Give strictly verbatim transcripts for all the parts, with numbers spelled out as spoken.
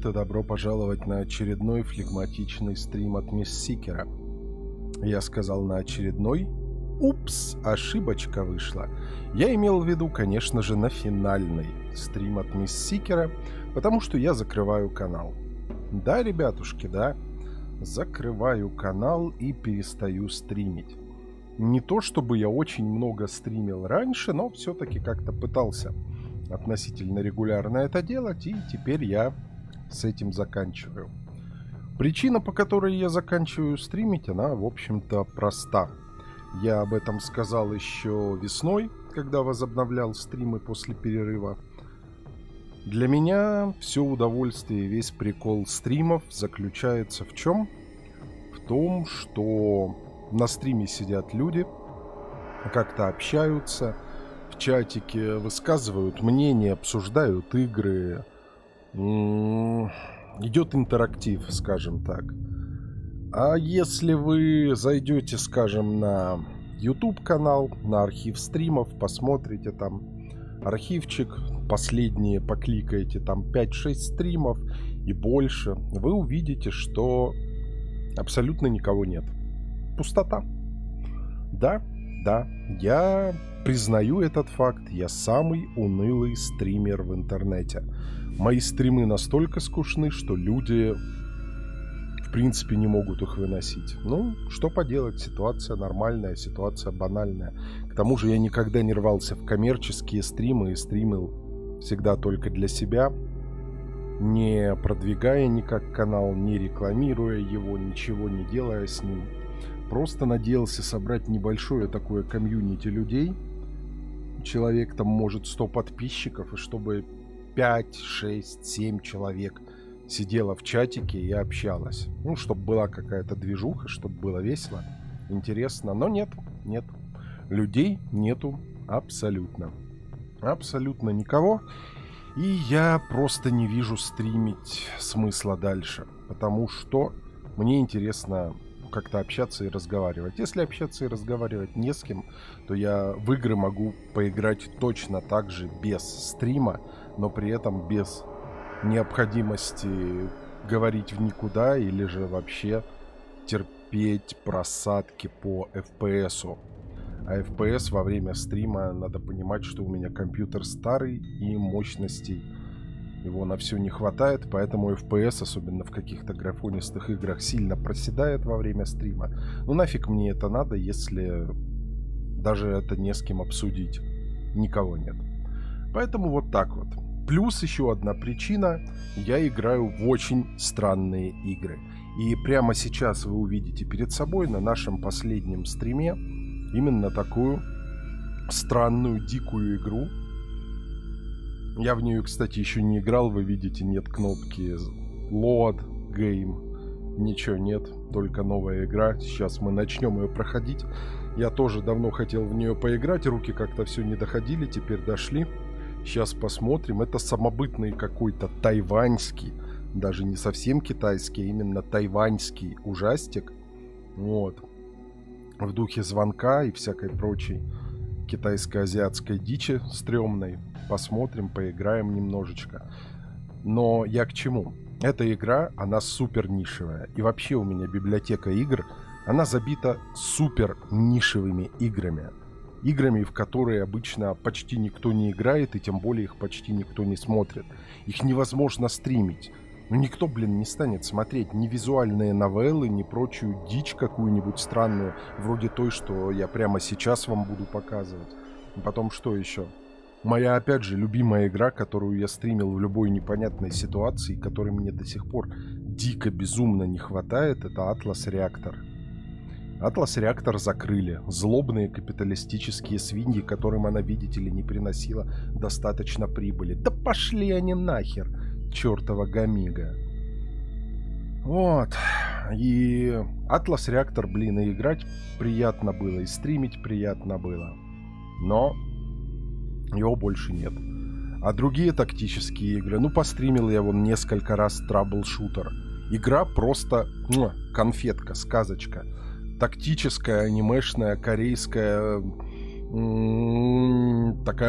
привет! Добро пожаловать на очередной флегматичный стрим от Мисс Сикера. Я сказал на очередной. Упс, ошибочка вышла. Я имел в виду, конечно же, на финальный стрим от Мисс Сикера, потому что я закрываю канал. Да, ребятушки, да. Закрываю канал и перестаю стримить. Не то чтобы я очень много стримил раньше, но все-таки как-то пытался относительно регулярно это делать, и теперь я с этим заканчиваю. Причина, по которой я заканчиваю стримить, она, в общем-то, проста. Я об этом сказал еще весной, когда возобновлял стримы после перерыва. Для меня все удовольствие, весь прикол стримов заключается в чем? В том, что на стриме сидят люди, как-то общаются, в чатике высказывают мнение, обсуждают игры. Идет интерактив, скажем так. А если вы зайдете, скажем, на YouTube-канал, на архив стримов, посмотрите там архивчик, последние покликаете, там пять-шесть стримов и больше, вы увидите, что абсолютно никого нет. Пустота. Да, да, я признаю этот факт. Я самый унылый стример в интернете. Мои стримы настолько скучны, что люди в принципе не могут их выносить. Ну, что поделать, ситуация нормальная, ситуация банальная. К тому же я никогда не рвался в коммерческие стримы и стримил всегда только для себя, не продвигая никак канал, не рекламируя его, ничего не делая с ним. Просто надеялся собрать небольшое такое комьюнити людей. Человек там может сто подписчиков, и чтобы пять, шесть, семь человек сидело в чатике и общалось. Ну, чтобы была какая-то движуха, чтобы было весело, интересно. Но нет, нет. Людей нету абсолютно. Абсолютно никого. И я просто не вижу стримить смысла дальше. Потому что мне интересно как-то общаться и разговаривать. Если общаться и разговаривать не с кем, то я в игры могу поиграть точно так же без стрима, но при этом без необходимости говорить в никуда или же вообще терпеть просадки по эф пи эсу. А эф пи эс во время стрима, надо понимать, что у меня компьютер старый и мощностей его на все не хватает, поэтому эф пи эс, особенно в каких-то графонистых играх, сильно проседает во время стрима. Ну нафиг мне это надо, если даже это не с кем обсудить. Никого нет. Поэтому вот так вот. Плюс еще одна причина. Я играю в очень странные игры. И прямо сейчас вы увидите перед собой на нашем последнем стриме именно такую странную, дикую игру. Я в нее, кстати, еще не играл. Вы видите, нет кнопки Load Game. Ничего нет, только новая игра. Сейчас мы начнем ее проходить. Я тоже давно хотел в нее поиграть. Руки как-то все не доходили, теперь дошли. Сейчас посмотрим. Это самобытный какой-то тайваньский, даже не совсем китайский, а именно тайваньский ужастик. Вот. В духе Звонка и всякой прочей китайско-азиатской дичи стрёмной. Посмотрим, поиграем немножечко. Но я к чему? Эта игра, она супер нишевая. И вообще у меня библиотека игр, она забита супер нишевыми играми. Играми, в которые обычно почти никто не играет, и тем более их почти никто не смотрит. Их невозможно стримить. Ну никто, блин, не станет смотреть ни визуальные новеллы, ни прочую дичь какую-нибудь странную, вроде той, что я прямо сейчас вам буду показывать. И потом что еще? Моя, опять же, любимая игра, которую я стримил в любой непонятной ситуации, которой мне до сих пор дико безумно не хватает, это Atlas Reactor. Atlas Reactor закрыли. Злобные капиталистические свиньи, которым она, видите ли, не приносила достаточно прибыли. Да пошли они нахер, чертова гамига. Вот. И Atlas Reactor, блин, и играть приятно было, и стримить приятно было. Но его больше нет. А другие тактические игры, ну, постримил я вон несколько раз Troubleshooter. Игра просто ну, конфетка, сказочка. Тактическая, анимешная, корейская, м-м, такая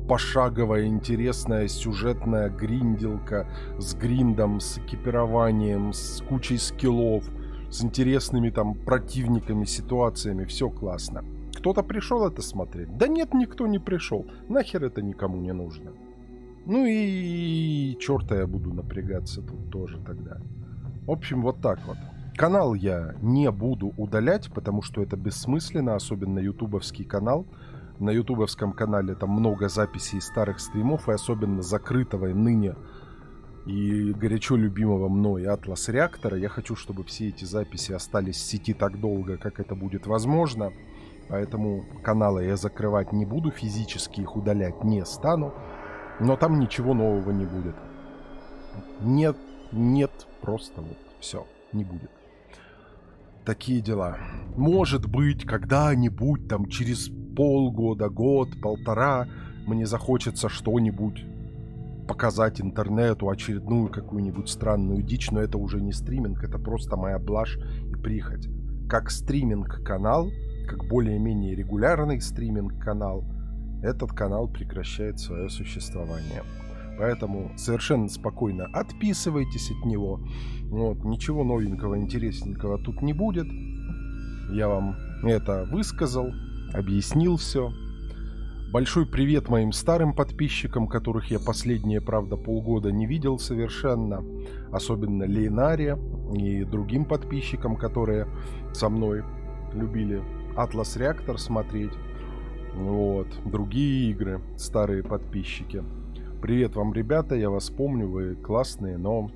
пошаговая, интересная, сюжетная гринделка с гриндом, с экипированием, с кучей скиллов, с интересными там противниками, ситуациями. Все классно. Кто-то пришел это смотреть? Да нет, никто не пришел. Нахер это никому не нужно. Ну и черта я буду напрягаться тут тоже тогда. В общем, вот так вот. Канал я не буду удалять, потому что это бессмысленно, особенно ютубовский канал. На ютубовском канале там много записей старых стримов, и особенно закрытого ныне и горячо любимого мной Atlas Reactor. Я хочу, чтобы все эти записи остались в сети так долго, как это будет возможно. Поэтому каналы я закрывать не буду, физически их удалять не стану. Но там ничего нового не будет. Нет, нет, просто вот все, не будет. Такие дела. Может быть, когда-нибудь, там, через полгода, год, полтора, мне захочется что-нибудь показать интернету, очередную какую-нибудь странную дичь, но это уже не стриминг, это просто моя блажь и прихоть. Как стриминг-канал, как более-менее регулярный стриминг-канал, этот канал прекращает свое существование. Поэтому совершенно спокойно отписывайтесь от него. Вот, ничего новенького, интересненького тут не будет. Я вам это высказал, объяснил все. Большой привет моим старым подписчикам, которых я последние, правда, полгода не видел совершенно. Особенно Лейнаре и другим подписчикам, которые со мной любили Atlas Reactor смотреть. Вот, другие игры, старые подписчики. Привет вам, ребята, я вас помню, вы классные, но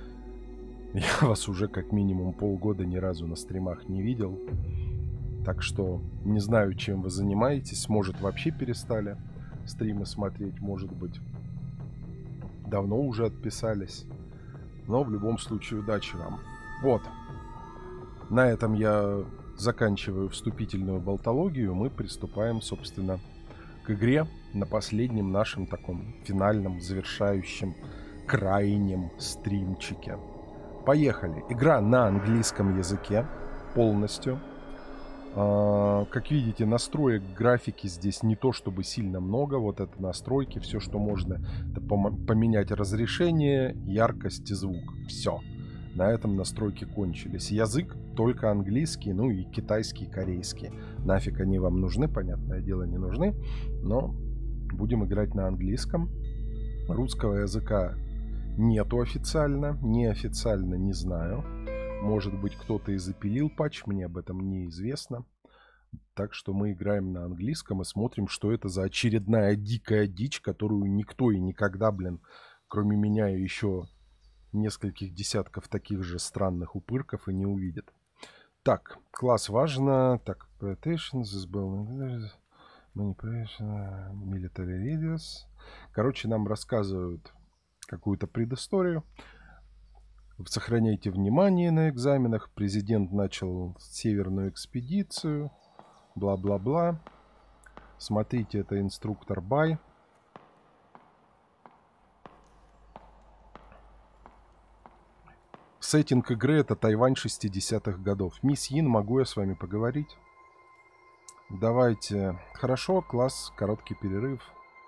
я вас уже как минимум полгода ни разу на стримах не видел. Так что не знаю, чем вы занимаетесь. Может, вообще перестали стримы смотреть, может быть, давно уже отписались. Но в любом случае, удачи вам. Вот. На этом я заканчиваю вступительную болтологию. Мы приступаем, собственно, к игре на последнем нашем таком финальном, завершающем, крайнем стримчике. Поехали. Игра на английском языке полностью. А, как видите, настроек графики здесь не то чтобы сильно много. Вот это настройки, все, что можно, это поменять разрешение, яркость и звук. Все. На этом настройки кончились. Язык только английский, ну и китайский, корейский. Нафиг они вам нужны, понятное дело, не нужны. Но будем играть на английском. Русского языка нету официально. Неофициально не знаю. Может быть, кто-то и запилил патч, мне об этом неизвестно. Так что мы играем на английском и смотрим, что это за очередная дикая дичь, которую никто и никогда, блин, кроме меня и еще нескольких десятков таких же странных упырков и не увидит. Так, класс важно. Так, Plantation, Manipulation, Military Leaders. Короче, нам рассказывают какую-то предысторию. Сохраняйте внимание на экзаменах. Президент начал северную экспедицию. Бла-бла-бла. Смотрите, это инструктор Бай. Сеттинг игры — это Тайвань шестидесятых годов. Мисс Йин, могу я с вами поговорить? Давайте. Хорошо, класс, короткий перерыв.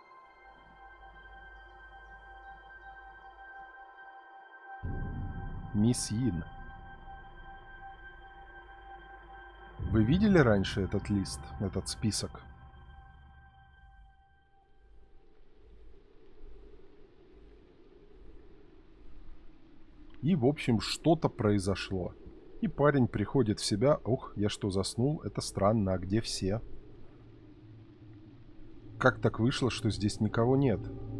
Мисс Йин. Вы видели раньше этот лист, этот список? И, в общем, что-то произошло. И парень приходит в себя. Ух, я что, заснул? Это странно. А где все? Как так вышло, что здесь никого нет?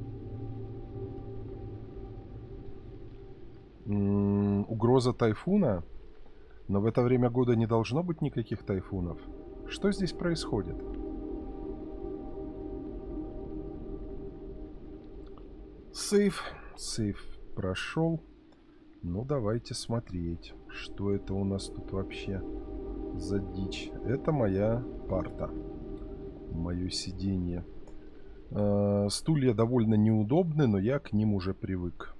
М-м, угроза тайфуна? Но в это время года не должно быть никаких тайфунов. Что здесь происходит? Сейф. Сейф прошел. Ну, давайте смотреть, что это у нас тут вообще за дичь. Это моя парта. Мое сиденье. Э-э, стулья довольно неудобны, но я к ним уже привык.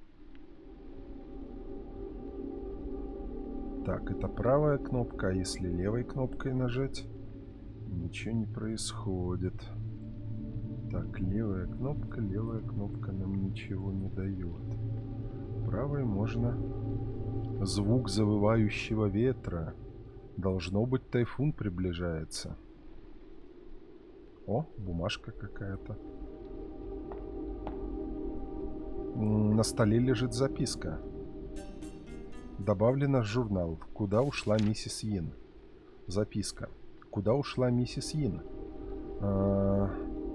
Так, это правая кнопка, а если левой кнопкой нажать, ничего не происходит. Так, Так, левая кнопка, левая кнопка нам ничего не дает. Правой можно. Звук завывающего ветра. Должно быть, тайфун приближается. О, бумажка какая-то. На столе лежит записка. Добавлено в журнал. Куда ушла миссис Йин? Записка. Куда ушла миссис Йин? А...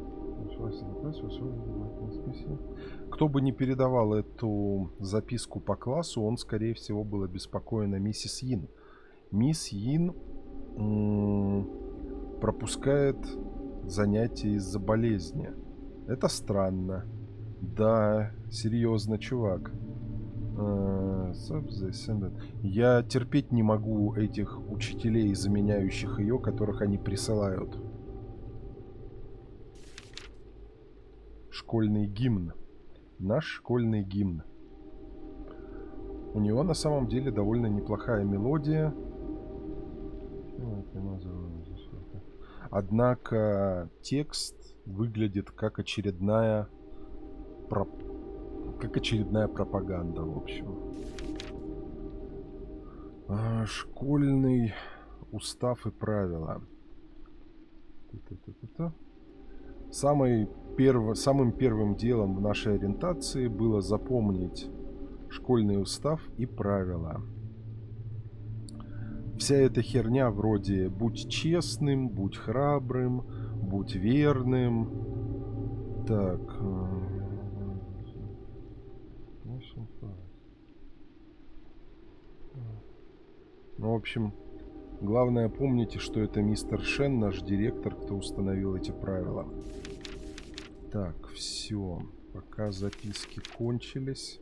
Кто бы ни передавал эту записку по классу, он, скорее всего, был обеспокоен о миссис Йин. Мисс Йин пропускает занятия из-за болезни. Это странно. Да, серьезно, чувак. Я терпеть не могу этих учителей, заменяющих ее, которых они присылают. Школьный гимн. Наш школьный гимн. У него на самом деле довольно неплохая мелодия. Однако текст выглядит как очередная проп... как очередная пропаганда, в общем. А, школьный устав и правила. Самый перв... Самым первым делом в нашей ориентации было запомнить школьный устав и правила. Вся эта херня вроде «будь честным», «будь храбрым», «будь верным». Так. Ну, в общем, главное, помните, что это мистер Шен, наш директор, кто установил эти правила. Так, все. Пока записки кончились.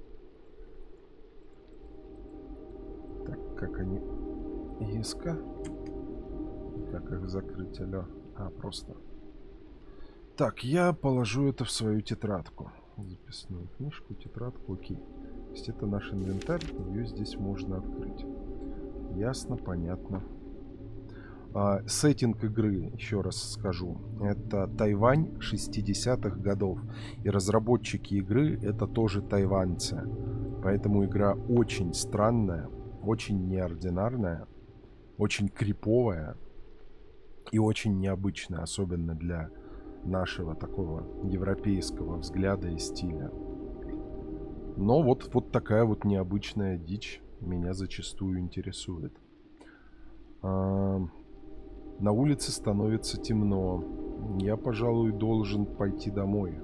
Так, как они... Иска. Как их закрыть, алло? А, просто. Так, я положу это в свою тетрадку. Записную книжку, тетрадку, окей. То есть это наш инвентарь, ее здесь можно открыть. Ясно, понятно. А, сеттинг игры, еще раз скажу, это Тайвань шестидесятых годов. И разработчики игры это тоже тайваньцы. Поэтому игра очень странная, очень неординарная, очень криповая и очень необычная, особенно для нашего такого европейского взгляда и стиля. Но вот, вот такая вот необычная дичь меня зачастую интересует. А, на улице становится темно. Я, пожалуй, должен пойти домой.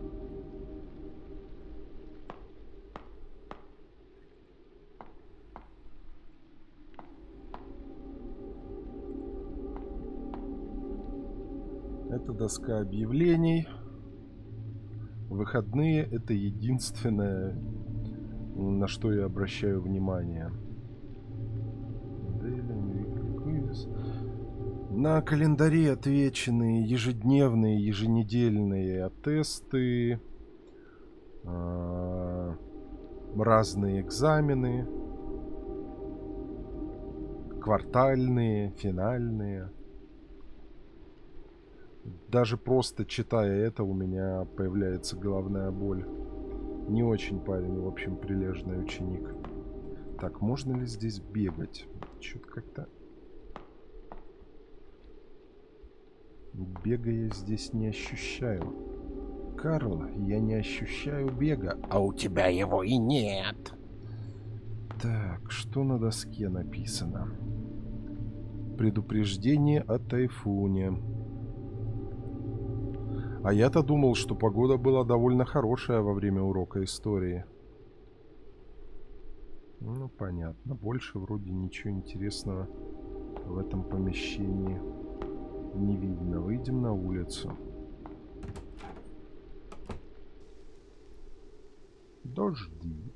Это доска объявлений. Выходные — это единственное, на что я обращаю внимание. На календаре отвечены ежедневные, еженедельные тесты, разные экзамены, квартальные, финальные. Даже просто читая это, у меня появляется головная боль. Не очень парень, в общем, прилежный ученик. Так, можно ли здесь бегать? Что-то как-то... Бега я здесь не ощущаю. Карл, я не ощущаю бега. А у тебя его и нет. Так, что на доске написано? Предупреждение о тайфуне. А я-то думал, что погода была довольно хорошая во время урока истории. Ну, понятно. Больше вроде ничего интересного в этом помещении не видно. Выйдем на улицу. Дождик.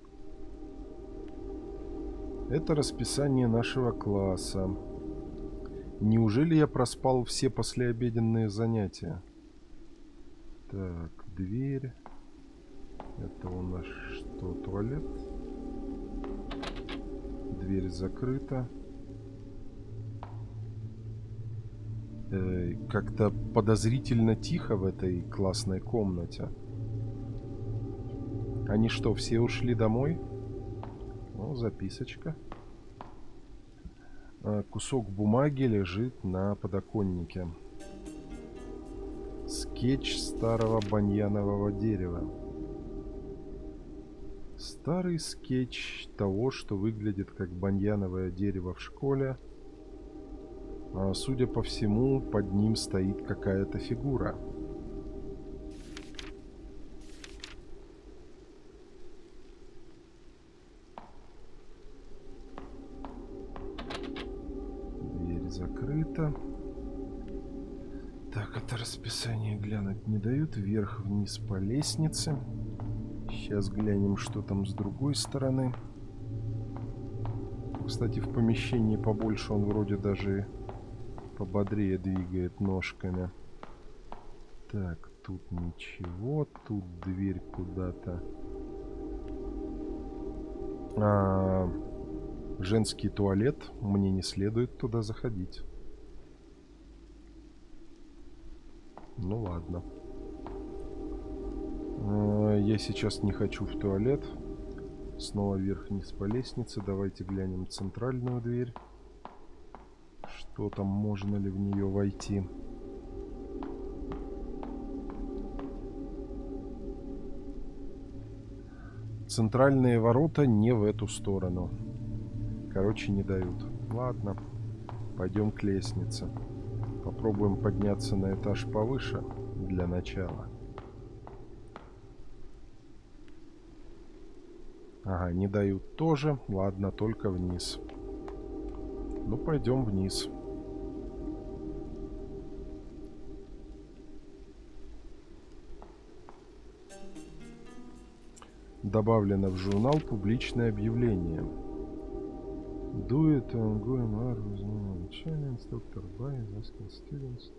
Это расписание нашего класса. Неужели я проспал все послеобеденные занятия? Так, дверь. Это у нас что, туалет? Дверь закрыта. Э, как-то подозрительно тихо в этой классной комнате. Они что, все ушли домой? Ну, записочка. Э, кусок бумаги лежит на подоконнике. Скетч старого баньянового дерева. Старый скетч того, что выглядит как баньяновое дерево в школе. А, судя по всему, под ним стоит какая-то фигура. Дверь закрыта. Так, это расписание глянуть не дают. Вверх-вниз по лестнице. Сейчас глянем, что там с другой стороны. Кстати, в помещении побольше он вроде даже пободрее двигает ножками. Так, тут ничего. Тут дверь куда-то. А, женский туалет. Мне не следует туда заходить. Ну ладно. Я сейчас не хочу в туалет. Снова вверх-вниз по лестнице. Давайте глянем центральную дверь. Что там, можно ли в нее войти? Центральные ворота не в эту сторону. Короче, не дают. Ладно. Пойдем к лестнице. Попробуем подняться на этаж повыше для начала. Ага, не дают тоже. Ладно, только вниз. Ну, пойдем вниз. Добавлено в журнал публичное объявление. Дует ongoing our challenge Doctor by asking students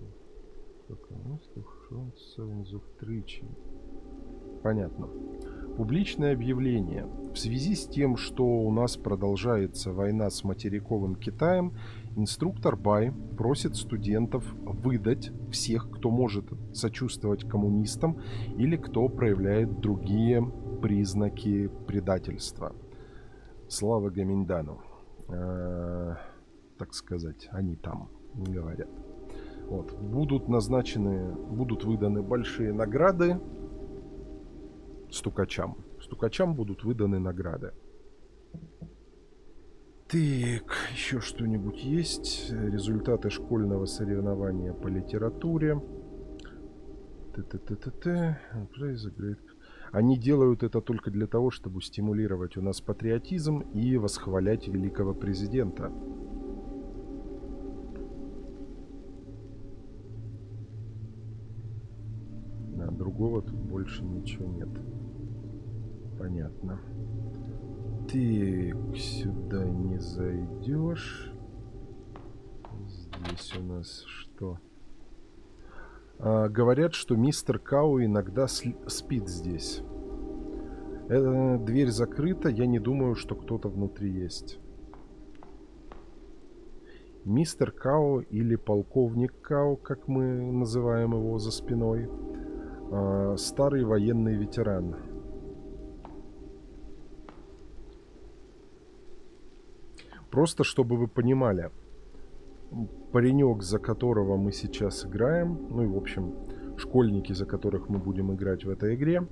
to Понятно. Публичное объявление. В связи с тем, что у нас продолжается война с материковым Китаем, инструктор Бай просит студентов выдать всех, кто может сочувствовать коммунистам или кто проявляет другие признаки предательства. Слава Гоминьдану. Э, так сказать, они там говорят. Вот. Будут назначены, будут выданы большие награды стукачам. Стукачам будут выданы награды. Так, еще что-нибудь есть? Результаты школьного соревнования по литературе. Т-т-т-т-т. Они делают это только для того, чтобы стимулировать у нас патриотизм и восхвалять великого президента. А другого тут больше ничего нет. Понятно. Ты сюда не зайдешь. Здесь у нас что? А, говорят, что мистер Кау иногда спит здесь. Эта дверь закрыта. Я не думаю, что кто-то внутри есть. Мистер Као или полковник Као, как мы называем его за спиной, а, старый военный ветеран. Просто чтобы вы понимали, паренек, за которого мы сейчас играем, ну и в общем школьники, за которых мы будем играть в этой игре,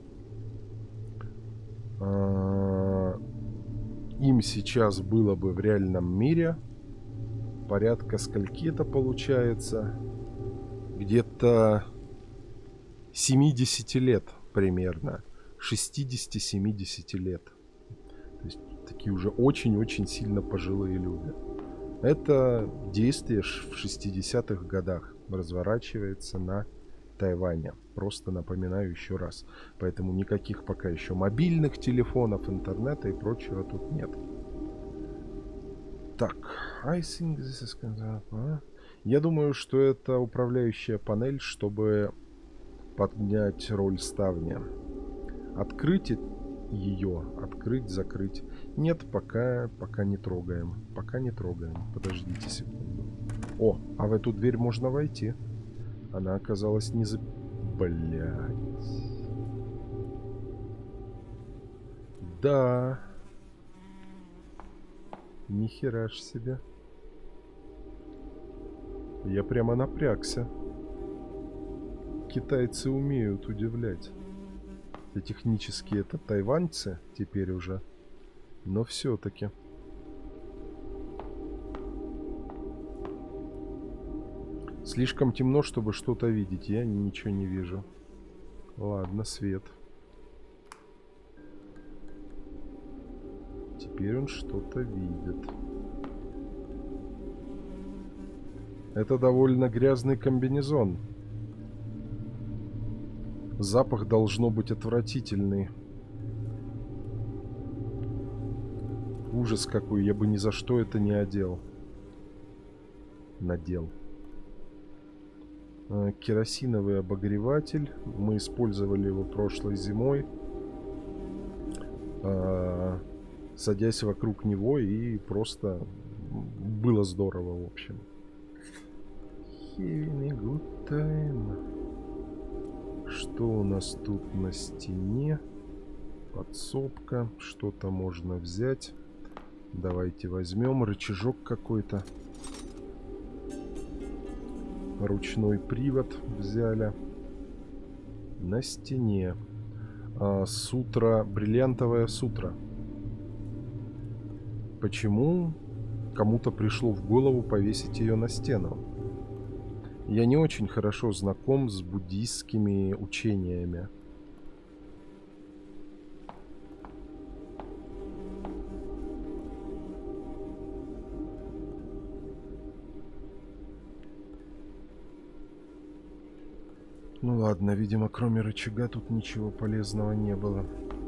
э, им сейчас было бы в реальном мире порядка скольки это получается, где-то семьдесят лет примерно, шестьдесят-семьдесят лет. То есть такие уже очень-очень сильно пожилые люди. Это действие в шестидесятых годах разворачивается на Тайване. Просто напоминаю еще раз. Поэтому никаких пока еще мобильных телефонов, интернета и прочего тут нет. Так. I think this is kind of... Я думаю, что это управляющая панель, чтобы поднять роль ставня. Открыть ее, открыть, закрыть. Нет, пока, пока не трогаем. Пока не трогаем. Подождите секунду. О, а в эту дверь можно войти. Она оказалась не за... Блядь. Да. Нихера ж себе. Я прямо напрягся. Китайцы умеют удивлять. И технически это тайваньцы теперь уже. Но все-таки. Слишком темно, чтобы что-то видеть. Я ничего не вижу. Ладно, свет. Теперь он что-то видит. Это довольно грязный комбинезон. Запах должно быть отвратительный. Ужас какой. Я бы ни за что это не одел. Надел. Керосиновый обогреватель. Мы использовали его прошлой зимой, садясь вокруг него, и просто было здорово, в общем. Having a good time. Что у нас тут на стене? Подсобка. Что-то можно взять. Давайте возьмем. Рычажок какой-то. Ручной привод взяли. На стене. А, сутра. Бриллиантовая сутра. Почему кому-то пришло в голову повесить ее на стену? Я не очень хорошо знаком с буддийскими учениями. Ну ладно, видимо, кроме рычага тут ничего полезного не было.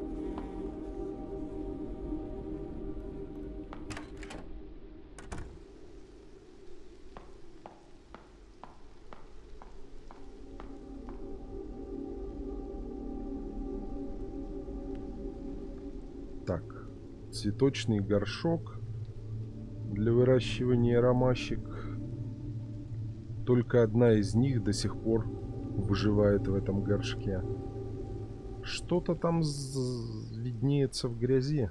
Так, цветочный горшок для выращивания ромашек. Только одна из них до сих пор выживает в этом горшке. Что-то там виднеется в грязи.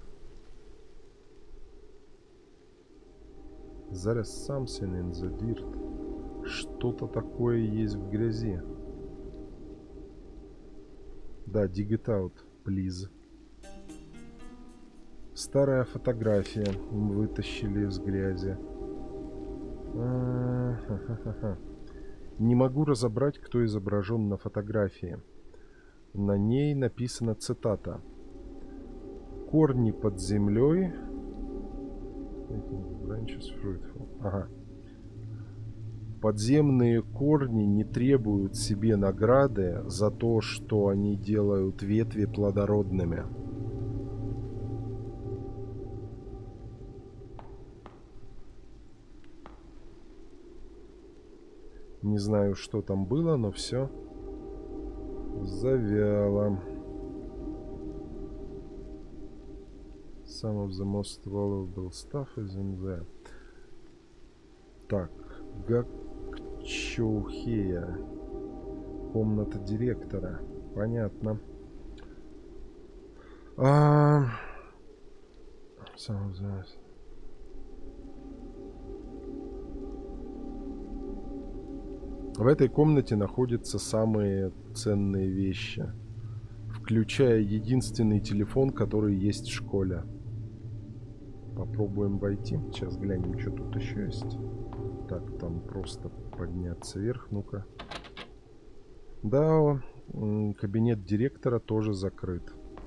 There is something in the dirt. Что-то такое есть в грязи. Да, dig it out, please. Старая фотография вытащили из грязи. А-ха-ха-ха. Не могу разобрать, кто изображен на фотографии. На ней написана цитата. Корни под землей. Ага. Подземные корни не требуют себе награды за то, что они делают ветви плодородными. Не знаю, что там было, но все завяло. Some of the most valuable stuff is in there. Так, Гакчоухея. Комната директора. Понятно. А... Some of the... В этой комнате находятся самые ценные вещи, включая единственный телефон, который есть в школе. Попробуем войти. Сейчас глянем, что тут еще есть. Так, там просто подняться вверх. Ну-ка. Да, кабинет директора тоже закрыт.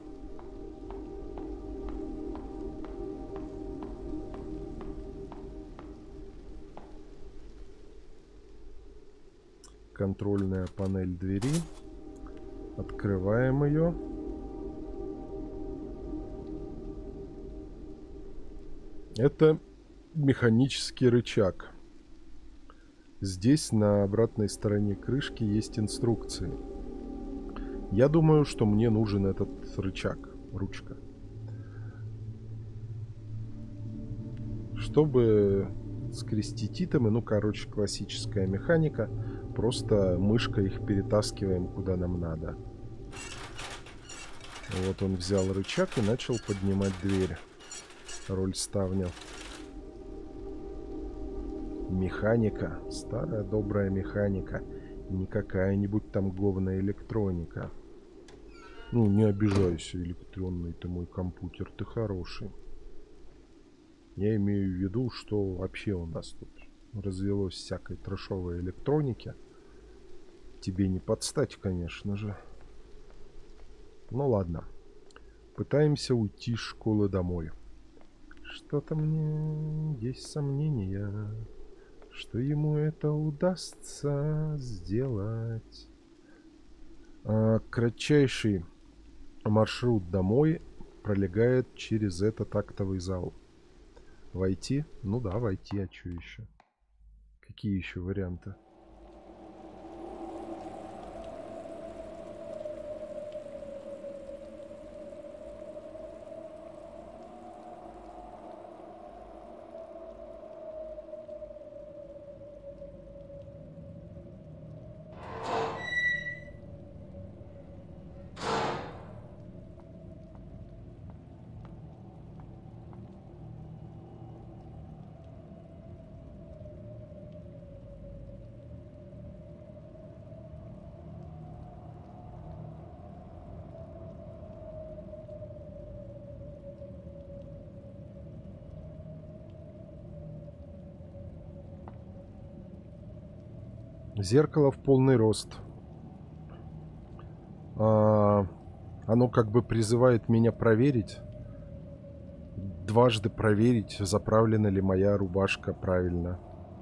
Контрольная панель двери. Открываем ее. Это механический рычаг. Здесь на обратной стороне крышки есть инструкции. Я думаю, что мне нужен этот рычаг, ручка. Чтобы скрестить итемы. Ну, короче, классическая механика. Просто мышкой их перетаскиваем куда нам надо. Вот он взял рычаг и начал поднимать дверь. Роль ставня. Механика. Старая добрая механика. Не какая-нибудь там говная электроника. Ну, не обижайся, электронный ты мой компьютер, ты хороший. Я имею в виду, что вообще у нас тут развелось всякой трэшовой электроники. Тебе не подстать, конечно же. Ну ладно. Пытаемся уйти из школы домой. Что-то мне есть сомнения, что ему это удастся сделать. А, кратчайший маршрут домой пролегает через этот актовый зал. Войти? Ну да, войти, а что еще? Какие еще варианты? Зеркало в полный рост. А, оно как бы призывает меня проверить. Дважды проверить, заправлена ли моя рубашка правильно.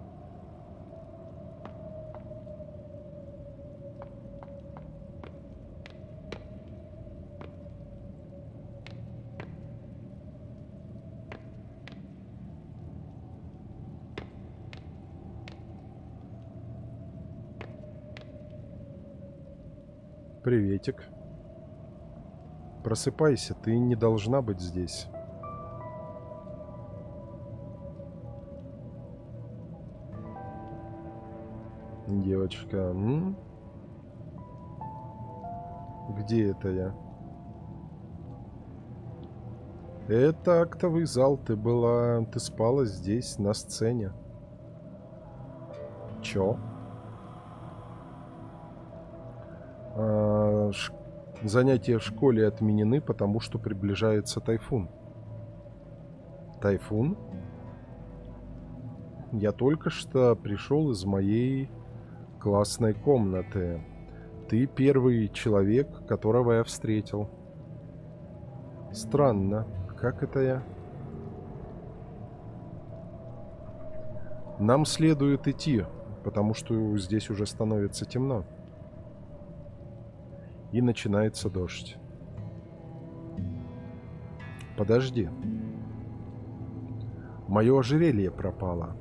Приветик. Просыпайся, ты не должна быть здесь. Девочка, м? Где это я? Это актовый зал, ты была... Ты спала здесь, на сцене. Чё? А, ш... Занятия в школе отменены, потому что приближается тайфун. Тайфун? Я только что пришел из моей классной комнаты. Ты первый человек, которого я встретил. Странно. Как это я? Нам следует идти, потому что здесь уже становится темно. И начинается дождь. Подожди. Мое ожерелье пропало.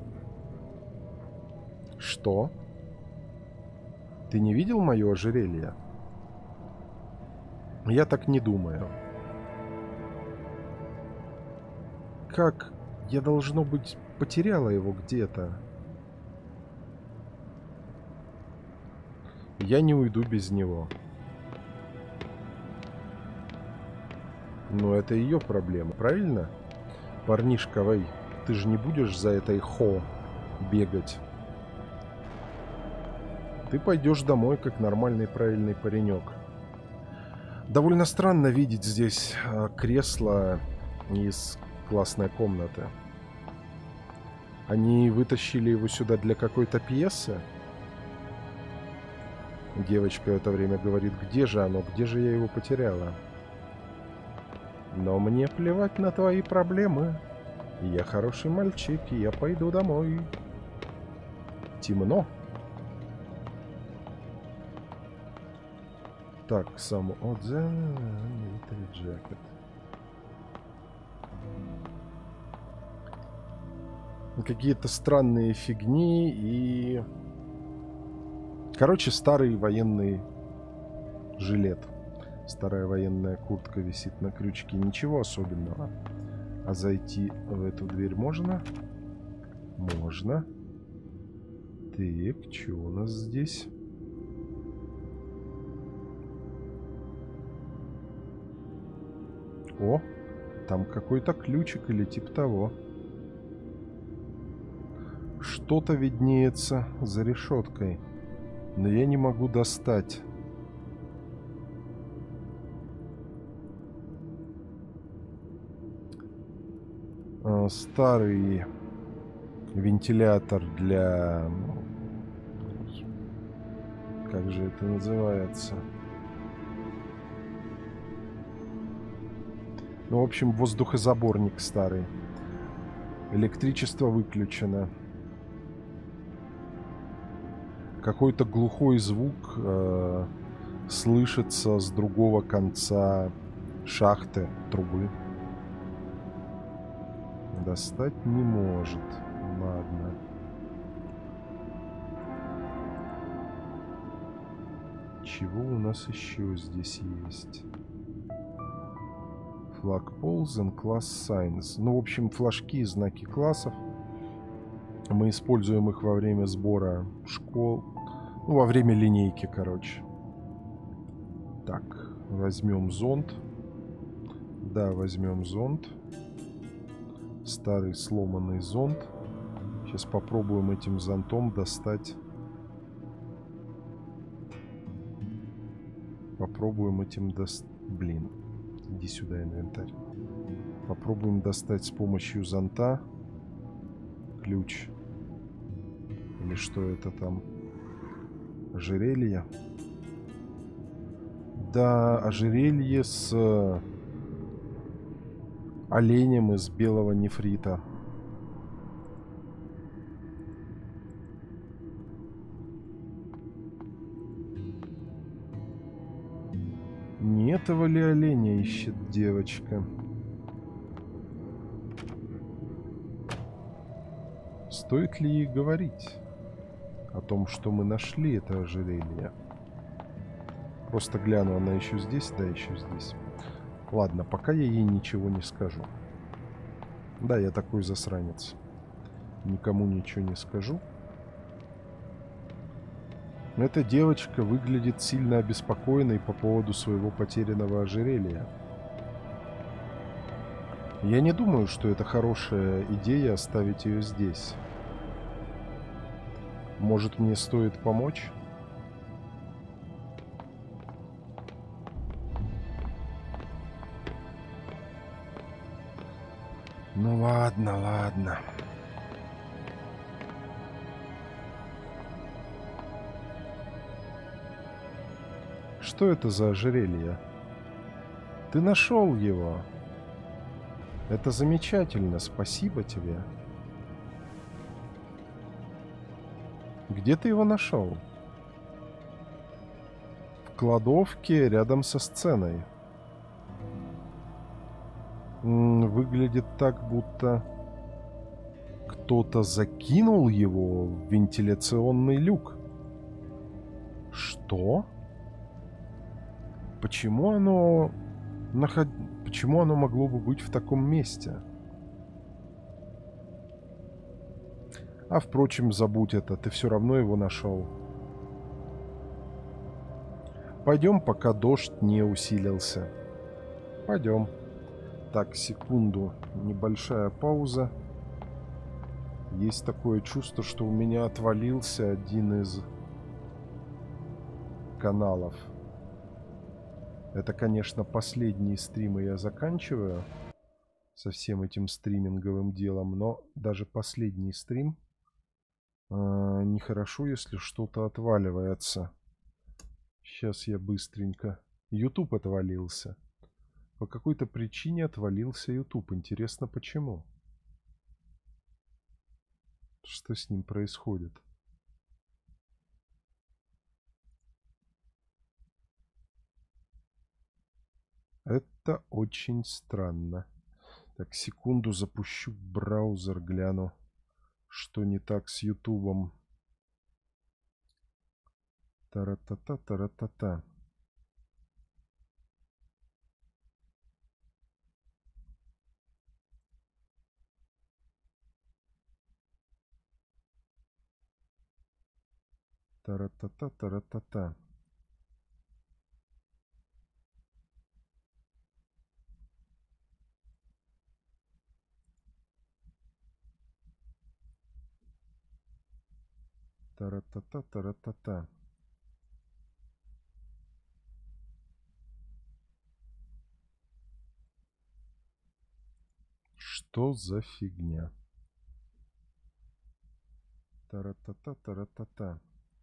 Что? Ты не видел мое ожерелье? Я так не думаю. Как? Я, должно быть, потеряла его где-то. Я не уйду без него. Но это ее проблема, правильно? Парнишка, вай, ты же не будешь за этой хо бегать. Ты пойдешь домой, как нормальный правильный паренек. Довольно странно видеть здесь э, кресло из классной комнаты. Они вытащили его сюда для какой-то пьесы? Девочка в это время говорит, где же оно, где же я его потеряла? Но мне плевать на твои проблемы. Я хороший мальчик, и я пойду домой. Темно. Так, сам... О, да, military jacket. Какие-то странные фигни и... Короче, старый военный жилет. Старая военная куртка висит на крючке. Ничего особенного. А зайти в эту дверь можно? Можно. Так, что у нас здесь? О, там какой-то ключик или типа того. Что-то виднеется за решеткой, но я не могу достать. А, старый вентилятор для... Как же это называется? Ну, в общем, воздухозаборник старый. Электричество выключено. Какой-то глухой звук э, слышится с другого конца шахты, трубы. Достать не может. Ладно. Чего у нас еще здесь есть? Flagpoles and Class Signs. Ну, в общем, флажки и знаки классов. Мы используем их во время сбора школ. Ну, во время линейки, короче. Так, возьмем зонд. Да, возьмем зонд. Старый сломанный зонд. Сейчас попробуем этим зонтом достать. Попробуем этим достать. Блин. Иди сюда, инвентарь. Попробуем достать с помощью зонта ключ. Или что это там? Ожерелье. Да, ожерелье с оленем из белого нефрита. Не этого ли оленя ищет девочка? Стоит ли ей говорить о том, что мы нашли это ожерелье? Просто гляну, она еще здесь? Да, еще здесь. Ладно, пока я ей ничего не скажу. Да, я такой засранец. Никому ничего не скажу. Эта девочка выглядит сильно обеспокоенной по поводу своего потерянного ожерелья. Я не думаю, что это хорошая идея оставить ее здесь. Может, мне стоит помочь? Ну ладно, ладно. Что это за ожерелье? Ты нашел его. Это замечательно, спасибо тебе. Где ты его нашел? В кладовке рядом со сценой. М-м, выглядит так, будто кто-то закинул его в вентиляционный люк. Что? Почему оно... Наход... Почему оно могло бы быть в таком месте? А, впрочем, забудь это. Ты все равно его нашел. Пойдем, пока дождь не усилился. Пойдем. Так, секунду. Небольшая пауза. Есть такое чувство, что у меня отвалился один из каналов. Это, конечно, последние стримы я заканчиваю со всем этим стриминговым делом, но даже последний стрим э, нехорошо, если что-то отваливается. Сейчас я быстренько... YouTube отвалился. По какой-то причине отвалился YouTube. Интересно, почему? Что с ним происходит? Это очень странно. Так, секунду, запущу браузер, гляну, что не так с Ютубом. Тара-та-та, тара-та-та. Тара-та-та, тара-та-та. Тара-та-та, тара-та-та. Что за фигня? Тара-та-та, тара-та-та.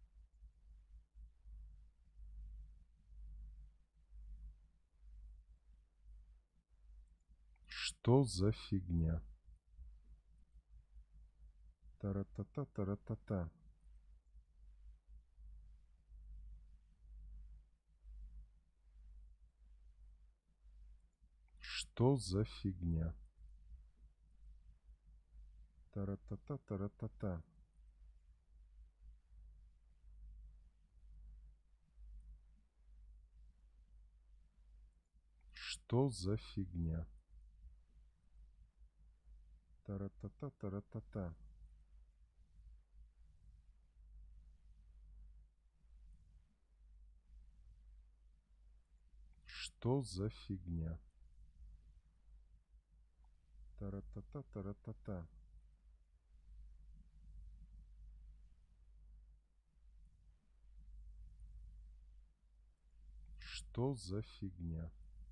Что за фигня? Тара-та-та, тара-та-та. Что за фигня? Тара-та-та, тара-та-та. Что за фигня? Тара-та-та, тара-та-та. Что за фигня? Тара-та-та, тара-та-та. Что за фигня?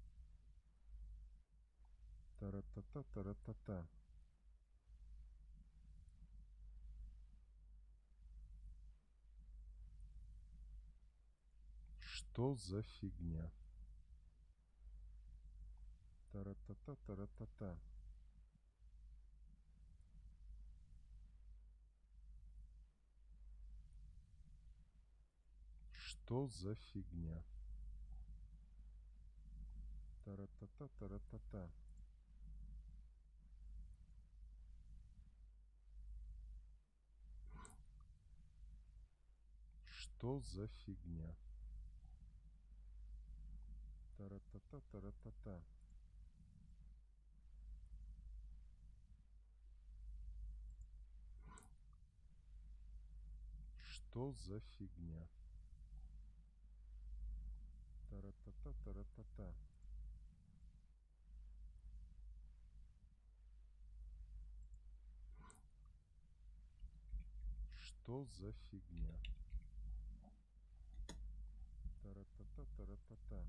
Тара-та-та, тара-та-та. Что за фигня? Тара-та-та, тара-та-та. Что за фигня? Тара-та-та, тара-та-та. Что за фигня? Тара-та-та, тара-та-та. Что за фигня? Тара-та-та, тара-та-та. Что за фигня? Тара-та-та, тара-та-та.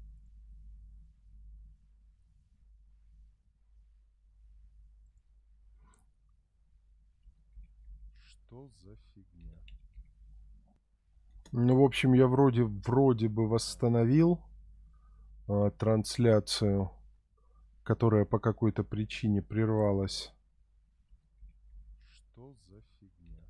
Что за фигня? Ну, в общем, я вроде, вроде бы восстановил э, трансляцию, которая по какой-то причине прервалась. Что за фигня?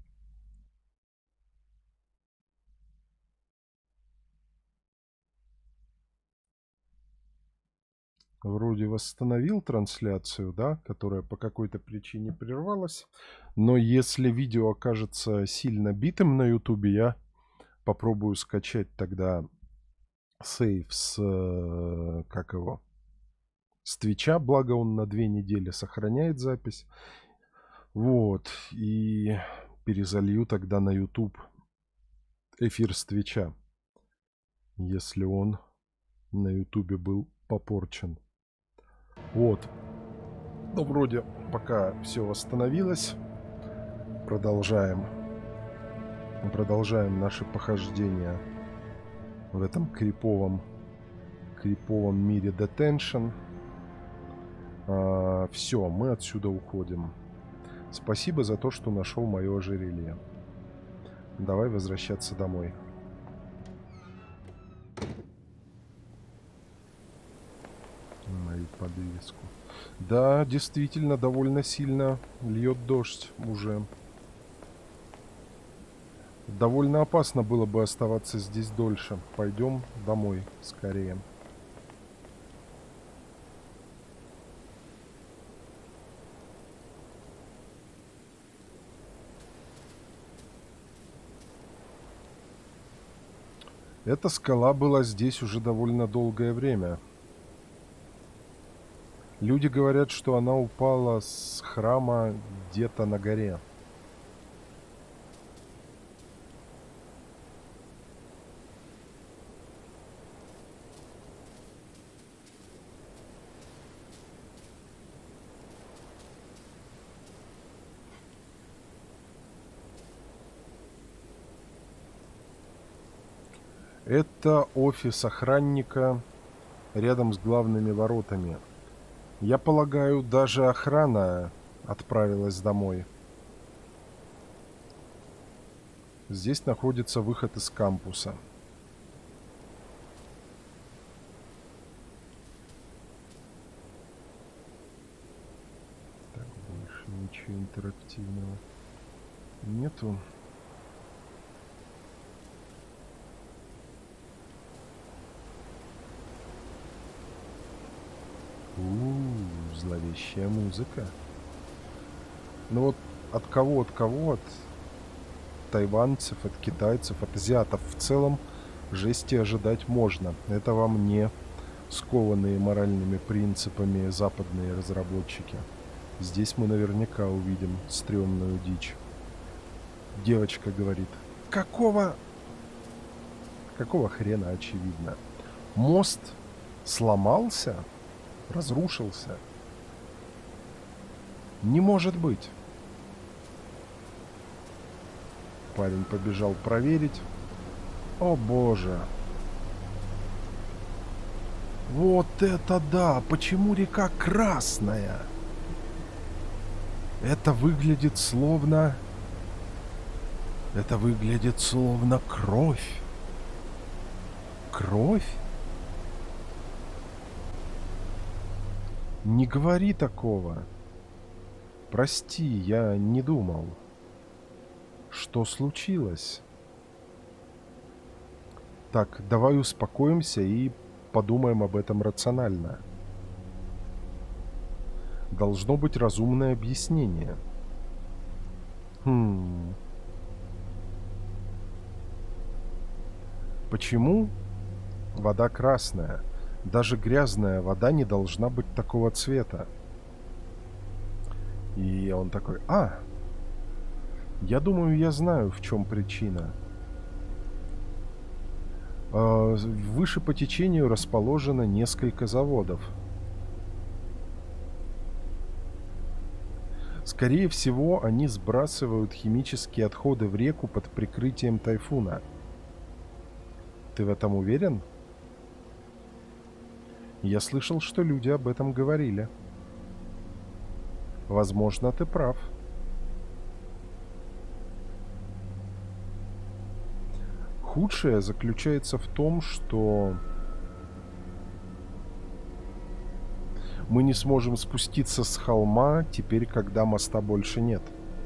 Вроде восстановил трансляцию, да, которая по какой-то причине прервалась. Но если видео окажется сильно битым на ютубе, я попробую скачать тогда сейв с, э, как его, с Твича, благо он на две недели сохраняет запись. Вот, и перезалью тогда на YouTube эфир с Твича, если он на ютубе был попорчен. Вот. Ну, вроде пока все восстановилось. Продолжаем. Продолжаем наше похождение в этом криповом, криповом мире Detention. А, все, мы отсюда уходим. Спасибо за то, что нашел мое ожерелье. Давай возвращаться домой. Мою подвеску. Да, действительно, довольно сильно льет дождь уже. Довольно опасно было бы оставаться здесь дольше. Пойдем домой скорее. Эта скала была здесь уже довольно долгое время. Люди говорят, что она упала с храма где-то на горе. Это офис охранника рядом с главными воротами. Я полагаю, даже охрана отправилась домой. Здесь находится выход из кампуса. Так, больше ничего интерактивного нету. У-у-у, зловещая музыка. Ну вот от кого, от кого, от тайванцев, от китайцев, от азиатов в целом жести ожидать можно. Это вам не скованные моральными принципами западные разработчики. Здесь мы наверняка увидим стрёмную дичь. Девочка говорит: какого... Какого хрена, очевидно? Мост сломался? Разрушился? Не может быть. Парень побежал проверить. О боже. Вот это да! Почему река красная? Это выглядит словно... Это выглядит словно кровь. Кровь? Не говори такого. Прости, я не думал. Что случилось? Так, давай успокоимся и подумаем об этом рационально. Должно быть разумное объяснение. Хм. Почему вода красная? Даже грязная вода не должна быть такого цвета. И он такой: а, я думаю, я знаю, в чем причина. Э, выше по течению расположено несколько заводов. Скорее всего, они сбрасывают химические отходы в реку под прикрытием тайфуна. Ты в этом уверен? Я слышал, что люди об этом говорили. Возможно, ты прав. Худшее заключается в том, что мы не сможем спуститься с холма теперь, когда моста больше нет.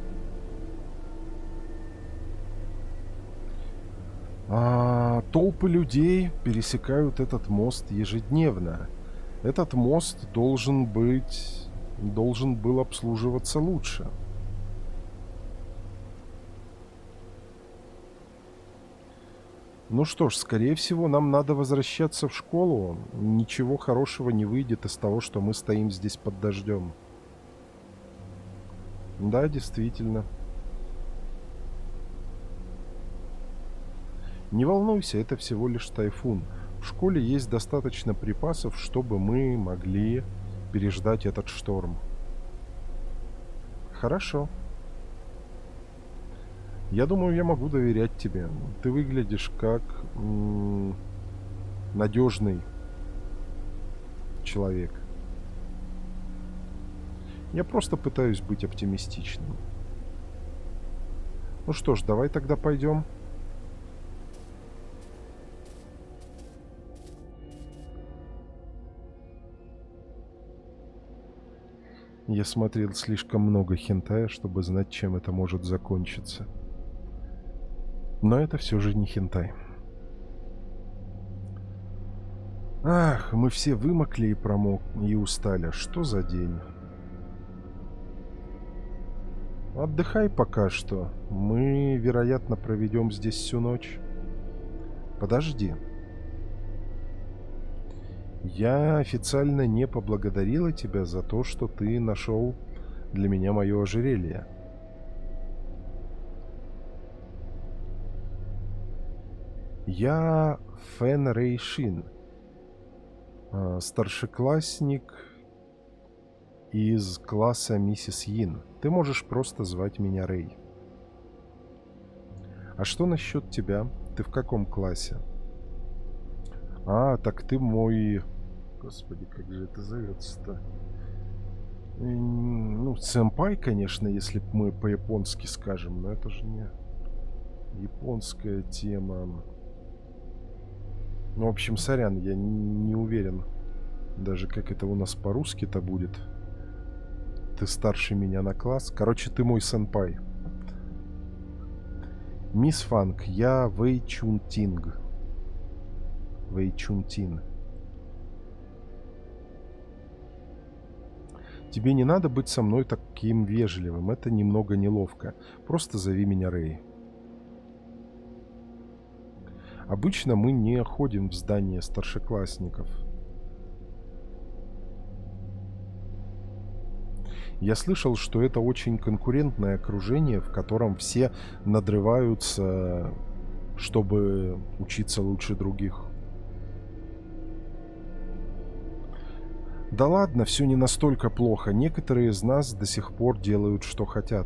А, толпы людей пересекают этот мост ежедневно. Этот мост должен быть... должен был обслуживаться лучше. Ну что ж, скорее всего, нам надо возвращаться в школу. Ничего хорошего не выйдет из того, что мы стоим здесь под дождем. Да, действительно. Не волнуйся, это всего лишь тайфун. В школе есть достаточно припасов, чтобы мы могли переждать этот шторм. Хорошо. Я думаю, я могу доверять тебе. Ты выглядишь как м- надежный человек. Я просто пытаюсь быть оптимистичным. Ну что ж, давай тогда пойдем. Я смотрел слишком много хентая, чтобы знать, чем это может закончиться. Но это все же не хентай. Ах, мы все вымокли и промок, и устали. Что за день? Отдыхай пока что. Мы, вероятно, проведем здесь всю ночь. Подожди. Я официально не поблагодарила тебя за то, что ты нашел для меня мое ожерелье. Я Фэн Рейшин, старшеклассник из класса миссис Йин. Ты можешь просто звать меня Рэй. А что насчет тебя? Ты в каком классе? А, так ты мой... Господи, как же это зовется-то? Ну, сэмпай, конечно, если мы по-японски скажем, но это же не японская тема. Ну, в общем, сорян, я не уверен даже, как это у нас по-русски-то будет. Ты старше меня на класс. Короче, ты мой сэмпай. Мисс Фанк, я Вэй Чун Тинг. Вэй Чун Тин. Тебе не надо быть со мной таким вежливым. Это немного неловко. Просто зови меня Рэй. Обычно мы не ходим в здание старшеклассников. Я слышал, что это очень конкурентное окружение, в котором все надрываются, чтобы учиться лучше других. Да ладно, все не настолько плохо. Некоторые из нас до сих пор делают, что хотят.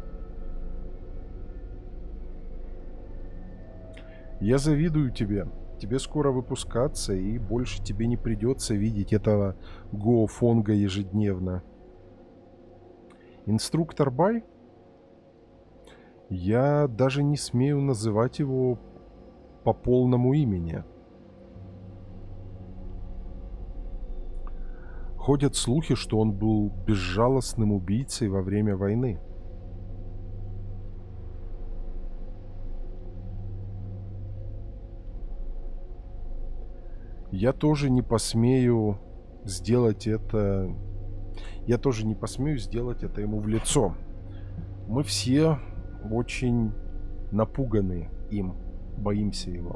Я завидую тебе. Тебе скоро выпускаться, и больше тебе не придется видеть этого Го Фонга ежедневно. Инструктор Бай? Я даже не смею называть его по полному имени. Ходят слухи, что он был безжалостным убийцей во время войны. Я тоже не посмею сделать это... Я тоже не посмею сделать это ему в лицо. Мы все очень напуганы им, боимся его.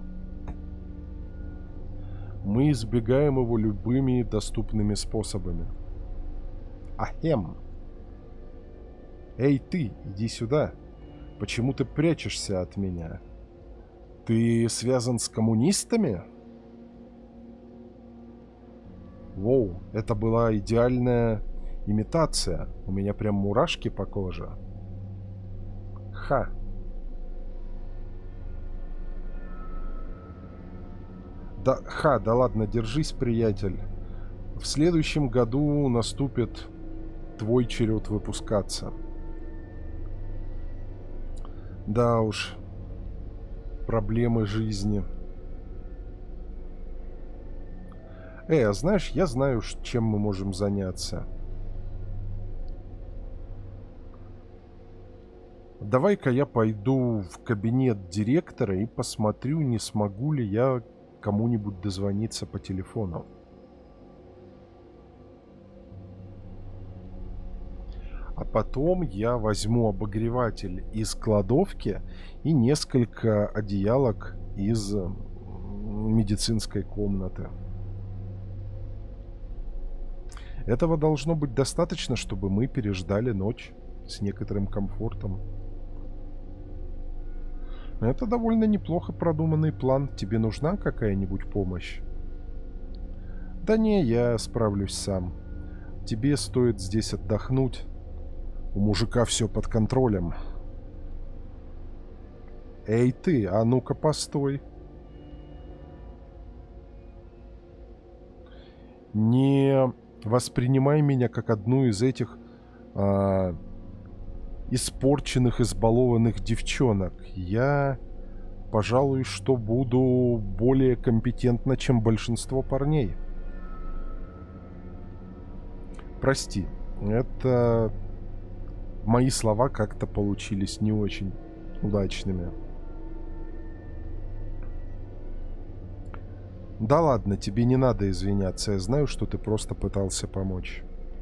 Мы избегаем его любыми доступными способами. Ахем! Эй, ты, иди сюда. Почему ты прячешься от меня? Ты связан с коммунистами? Воу, это была идеальная имитация. У меня прям мурашки по коже. Ха. Да, ха, да ладно, держись, приятель. В следующем году наступит твой черед выпускаться. Да уж, проблемы жизни. Эй, а знаешь, я знаю, чем мы можем заняться. Давай-ка я пойду в кабинет директора и посмотрю, не смогу ли я кому-нибудь дозвониться по телефону. А потом я возьму обогреватель из кладовки и несколько одеялок из медицинской комнаты. Этого должно быть достаточно, чтобы мы переждали ночь с некоторым комфортом. Это довольно неплохо продуманный план. Тебе нужна какая-нибудь помощь? Да не, я справлюсь сам. Тебе стоит здесь отдохнуть. У мужика все под контролем. Эй ты, а ну-ка постой. Не воспринимай меня как одну из этих а, испорченных, избалованных девчонок. Я, пожалуй, что буду более компетентна, чем большинство парней. Прости, это... Мои слова как-то получились не очень удачными. Да ладно, тебе не надо извиняться. Я знаю, что ты просто пытался помочь.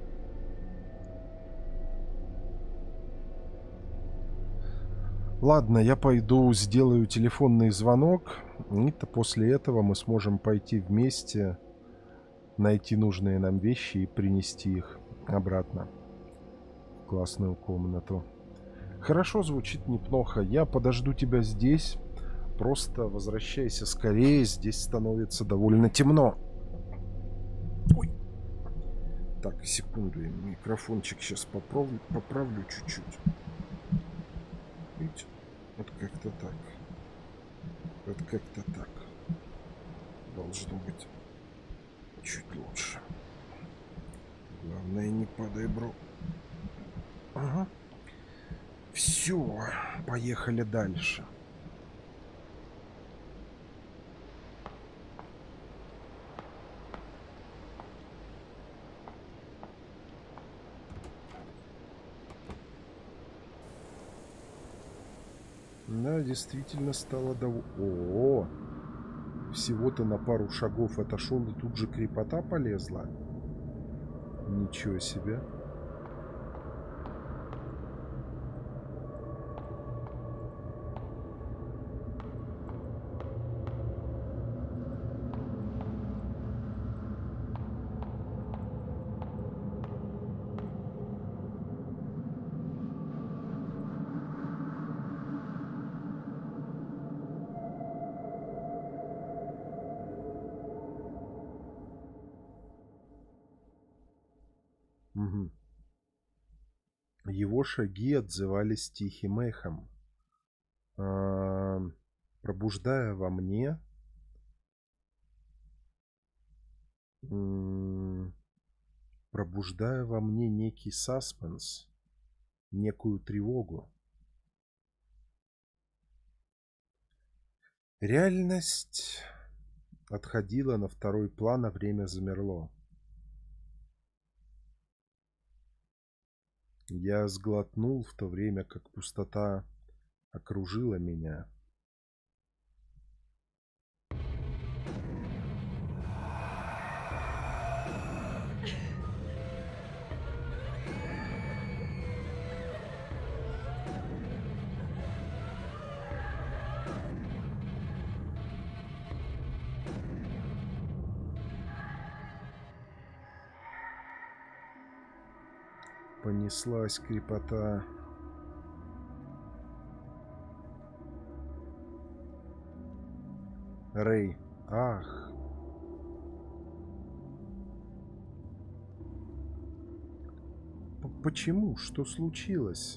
Ладно, я пойду сделаю телефонный звонок. И после этого мы сможем пойти вместе, найти нужные нам вещи и принести их обратно в классную комнату. Хорошо, звучит неплохо. Я подожду тебя здесь. Просто возвращайся скорее. Здесь становится довольно темно. Ой. Так, секунду. Я микрофончик сейчас поправлю, поправлю чуть-чуть. Видите? Вот как-то так. Вот как-то так. Должно быть чуть лучше. Главное, не падай, бро. Ага. Все, поехали дальше. Да, действительно стало довольно... О, всего-то на пару шагов отошел, и тут же крепота полезла. Ничего себе. Угу. Его шаги отзывались тихим эхом, а, пробуждая во мне пробуждая во мне некий саспенс, некую тревогу. Реальность отходила на второй план, а время замерло. Я сглотнул, в то время как пустота окружила меня. Понеслась крепота. Рэй, ах! Почему? Что случилось?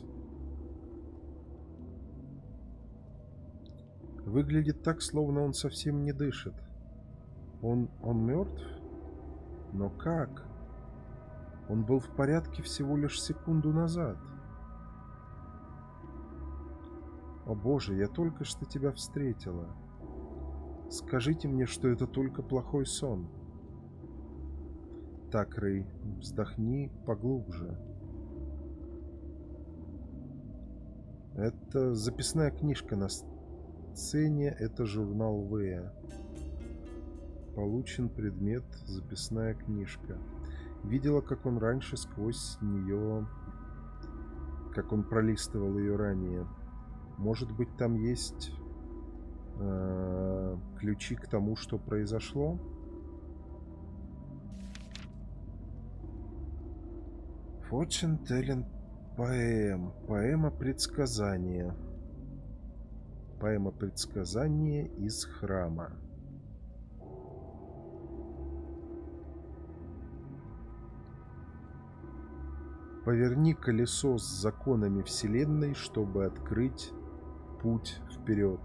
Выглядит так, словно он совсем не дышит. Он... он мертв? Но как? Он был в порядке всего лишь секунду назад. О боже, я только что тебя встретила. Скажите мне, что это только плохой сон. Так, Рэй, вздохни поглубже. Это записная книжка на сцене, это журнал Вэя. Получен предмет записная книжка. Видела, как он раньше сквозь нее, как он пролистывал ее ранее. Может быть, там есть э, ключи к тому, что произошло? Fortune Telling Poem. Поэма предсказания. Поэма предсказания из храма. Поверни колесо с законами Вселенной, чтобы открыть путь вперед.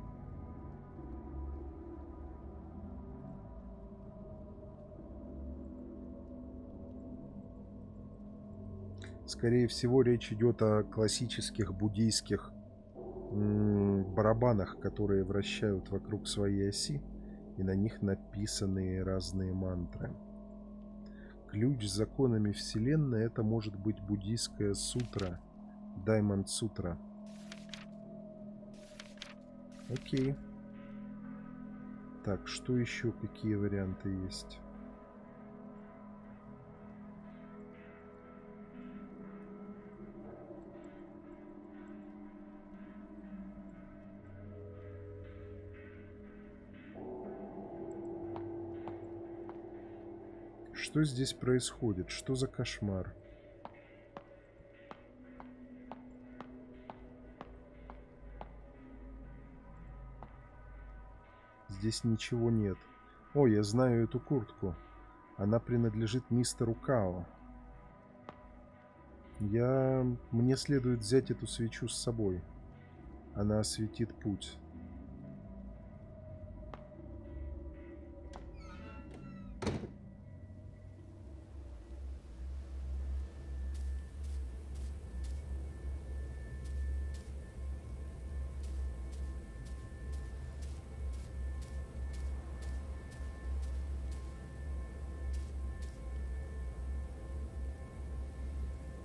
Скорее всего, речь идет о классических буддийских барабанах, которые вращают вокруг своей оси, и на них написаны разные мантры. Ключ с законами Вселенной — это может быть буддийская сутра, Даймонд Сутра. Окей. Так, что еще? Какие варианты есть? Что здесь происходит? Что за кошмар? Здесь ничего нет. О, я знаю эту куртку. Она принадлежит мистеру Као. Я... Мне следует взять эту свечу с собой. Она осветит путь.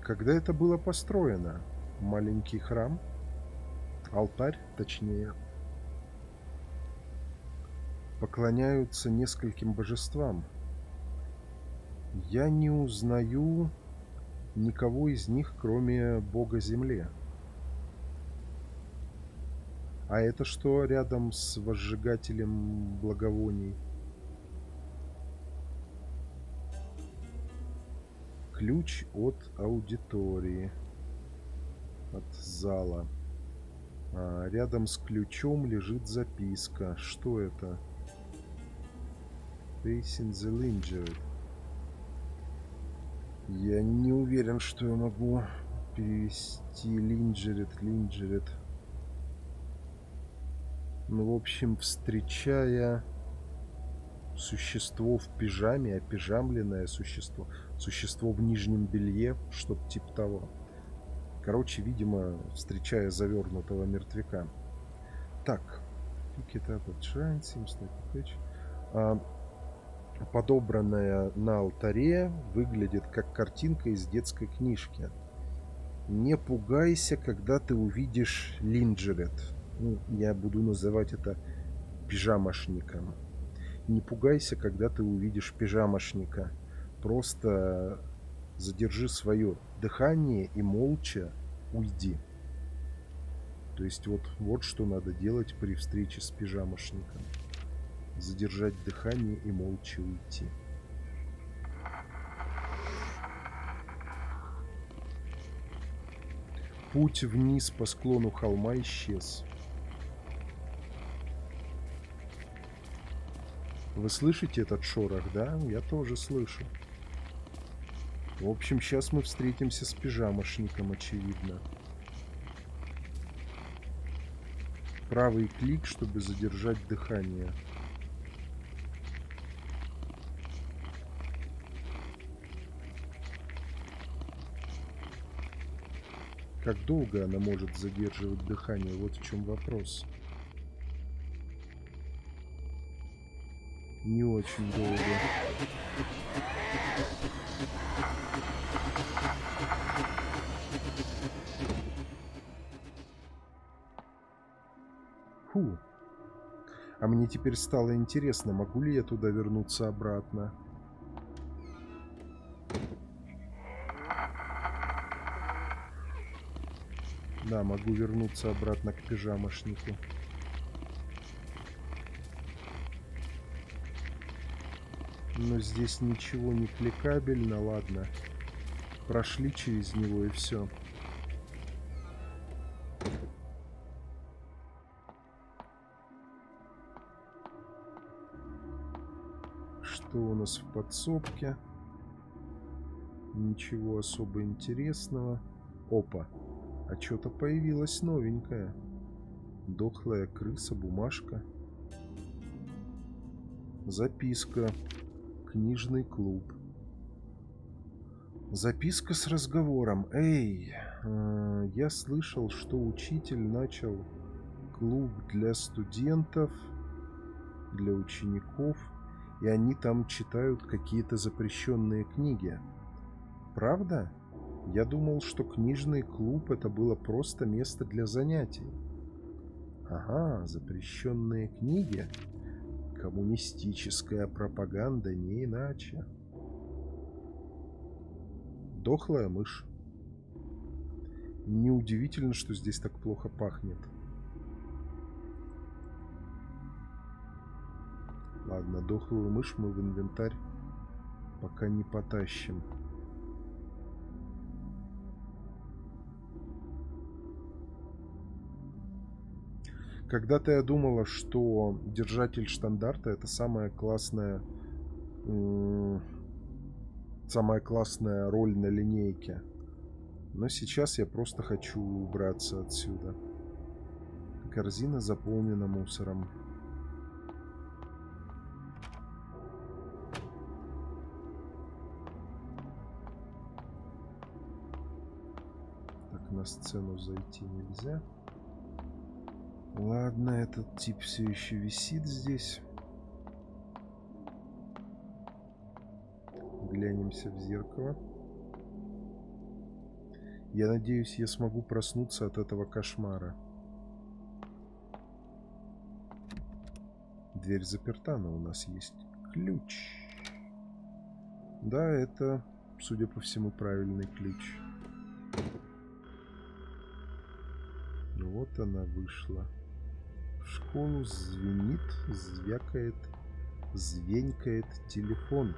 Когда это было построено? Маленький храм? Алтарь, точнее. Поклоняются нескольким божествам. Я не узнаю никого из них, кроме бога земли. А это что рядом с возжигателем благовоний? Ключ от аудитории. От зала. А, рядом с ключом лежит записка. Что это? Facing the Lingered. Я не уверен, что я могу перевести Lingered, Lingered. Ну, в общем, встречая существо в пижаме, опижамленное существо, существо в нижнем белье, что-то типа того. Короче, видимо, встречая завернутого мертвяка. Так. А, подобранная на алтаре выглядит как картинка из детской книжки. Не пугайся, когда ты увидишь Линджерет. Ну, я буду называть это пижамошником. Не пугайся, когда ты увидишь пижамошника. Просто задержи свое дыхание и молча уйди. То есть вот, вот что надо делать при встрече с пижамошником. Задержать дыхание и молча уйти. Путь вниз по склону холма исчез. Вы слышите этот шорох, да? Я тоже слышу. В общем, сейчас мы встретимся с пижамошником, очевидно. Правый клик, чтобы задержать дыхание. Как долго она может задерживать дыхание? Вот в чем вопрос. Не очень долго. Фу. А мне теперь стало интересно, могу ли я туда вернуться обратно? Да, могу вернуться обратно к пижамошнику. Но здесь ничего не кликабельно, ладно. Прошли через него и все. Что у нас в подсобке? Ничего особо интересного. Опа. А что-то появилось новенькое. Дохлая крыса, бумажка. Записка. Книжный клуб. Записка с разговором. Эй, э, я слышал, что учитель начал клуб для студентов, для учеников, и они там читают какие-то запрещенные книги. Правда? Я думал, что книжный клуб это было просто место для занятий. Ага, запрещенные книги. Коммунистическая пропаганда, не иначе. Дохлая мышь. Неудивительно, что здесь так плохо пахнет. Ладно, дохлую мышь мы в инвентарь пока не потащим. Когда-то я думала, что держатель штандарта это самая классная самая классная роль на линейке. Но сейчас я просто хочу убраться отсюда. Корзина заполнена мусором. Так, на сцену зайти нельзя. Ладно, этот тип все еще висит здесь. Глянемся в зеркало. Я надеюсь, я смогу проснуться от этого кошмара. Дверь заперта, но у нас есть ключ. Да, это, судя по всему, правильный ключ. Вот она вышла. В школу звенит, звякает, звенькает телефон.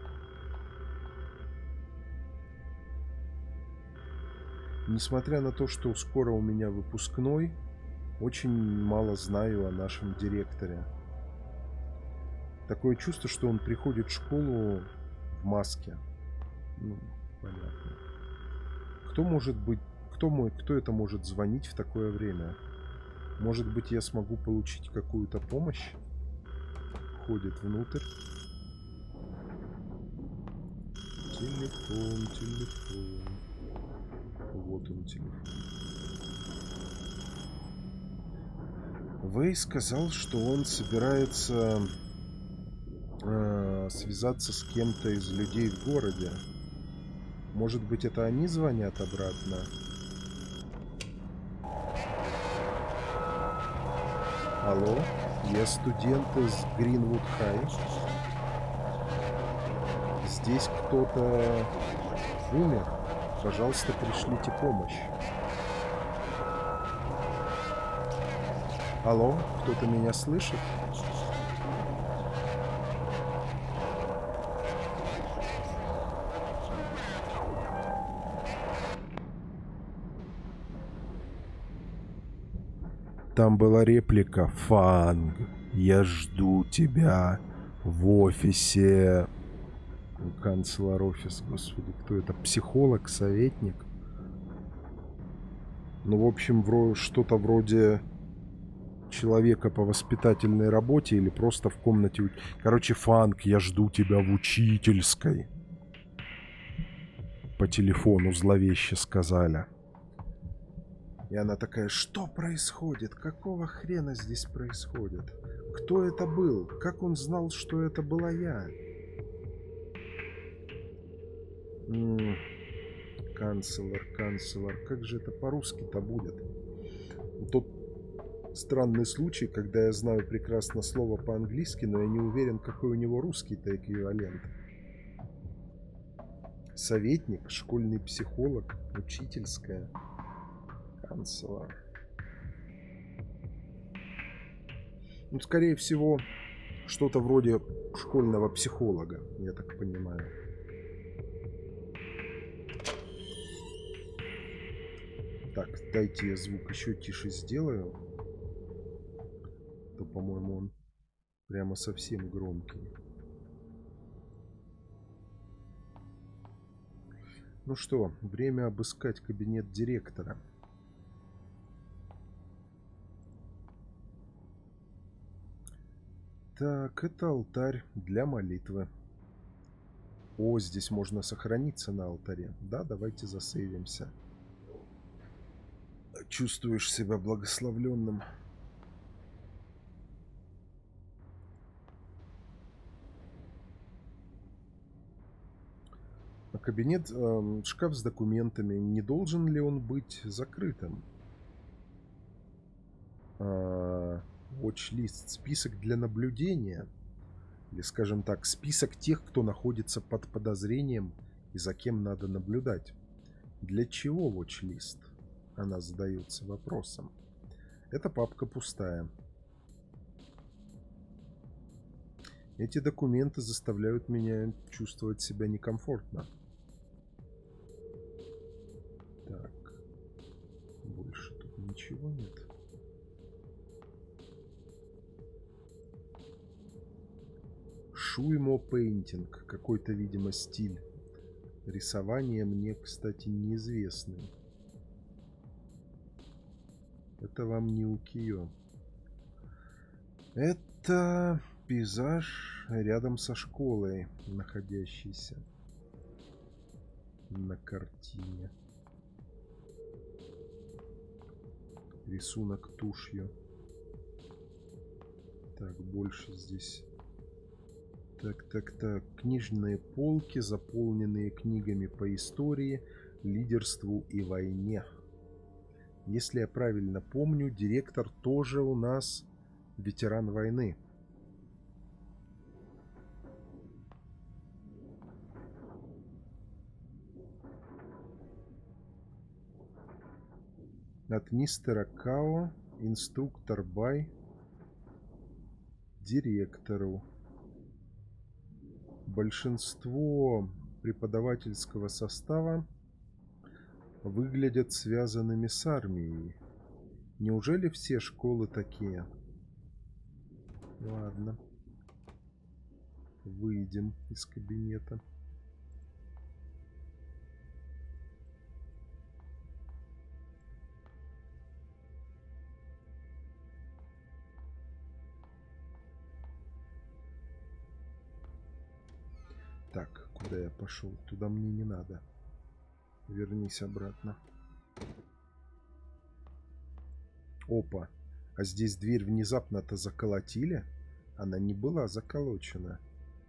Несмотря на то, что скоро у меня выпускной, очень мало знаю о нашем директоре. Такое чувство, что он приходит в школу в маске. Ну, понятно. Кто может быть... Кто, мой, кто это может звонить в такое время? Может быть, я смогу получить какую-то помощь? Входит внутрь. Телефон, телефон. Вот он, телефон. Вэй сказал, что он собирается э, связаться с кем-то из людей в городе. Может быть, это они звонят обратно? Алло, я студент из Гринвуд Хай. Здесь кто-то умер. Пожалуйста, пришлите помощь. Алло, кто-то меня слышит? Там была реплика: «Фанг, я жду тебя в офисе». Канцлер офис, господи, кто это? Психолог, советник? Ну, в общем, вро- что-то вроде человека по воспитательной работе или просто в комнате. у- Короче, Фанг, я жду тебя в учительской. По телефону зловеще сказали. И она такая: что происходит? Какого хрена здесь происходит? Кто это был? Как он знал, что это была я? М, Канцлер, канцлер. Как же это по-русски-то будет? Тот странный случай, когда я знаю прекрасно слово по-английски, но я не уверен, какой у него русский-то эквивалент. Советник, школьный психолог, учительская. Канцлер. Ну, скорее всего, что-то вроде школьного психолога, я так понимаю. Так, дайте я звук еще тише сделаю. То, по-моему, он прямо совсем громкий. Ну что, время обыскать кабинет директора. Так, это алтарь для молитвы. О, здесь можно сохраниться на алтаре. Да, давайте засейвимся. Чувствуешь себя благословленным. А кабинет, э, шкаф с документами, не должен ли он быть закрытым? А, watch-лист, список для наблюдения. Или, скажем так, список тех, кто находится под подозрением и за кем надо наблюдать. Для чего watch-лист? Она задается вопросом. Эта папка пустая. Эти документы заставляют меня чувствовать себя некомфортно. Так. Больше тут ничего нет. Шуймо пейнтинг. Какой-то, видимо, стиль рисования мне, кстати, неизвестный. Это вам не укиё. Это пейзаж рядом со школой, находящийся на картине. Рисунок тушью. Так, больше здесь. Так, так, так. Книжные полки, заполненные книгами по истории. лидерству и войне. Если я правильно помню, директор тоже у нас ветеран войны. От мистера Као, инструктор Бай, директору. Большинство преподавательского состава выглядят связанными с армией. Неужели все школы такие? Ладно. Выйдем из кабинета. Так, куда я пошел? Туда мне не надо. Вернись обратно. Опа. А здесь дверь внезапно-то заколотили? Она не была заколочена.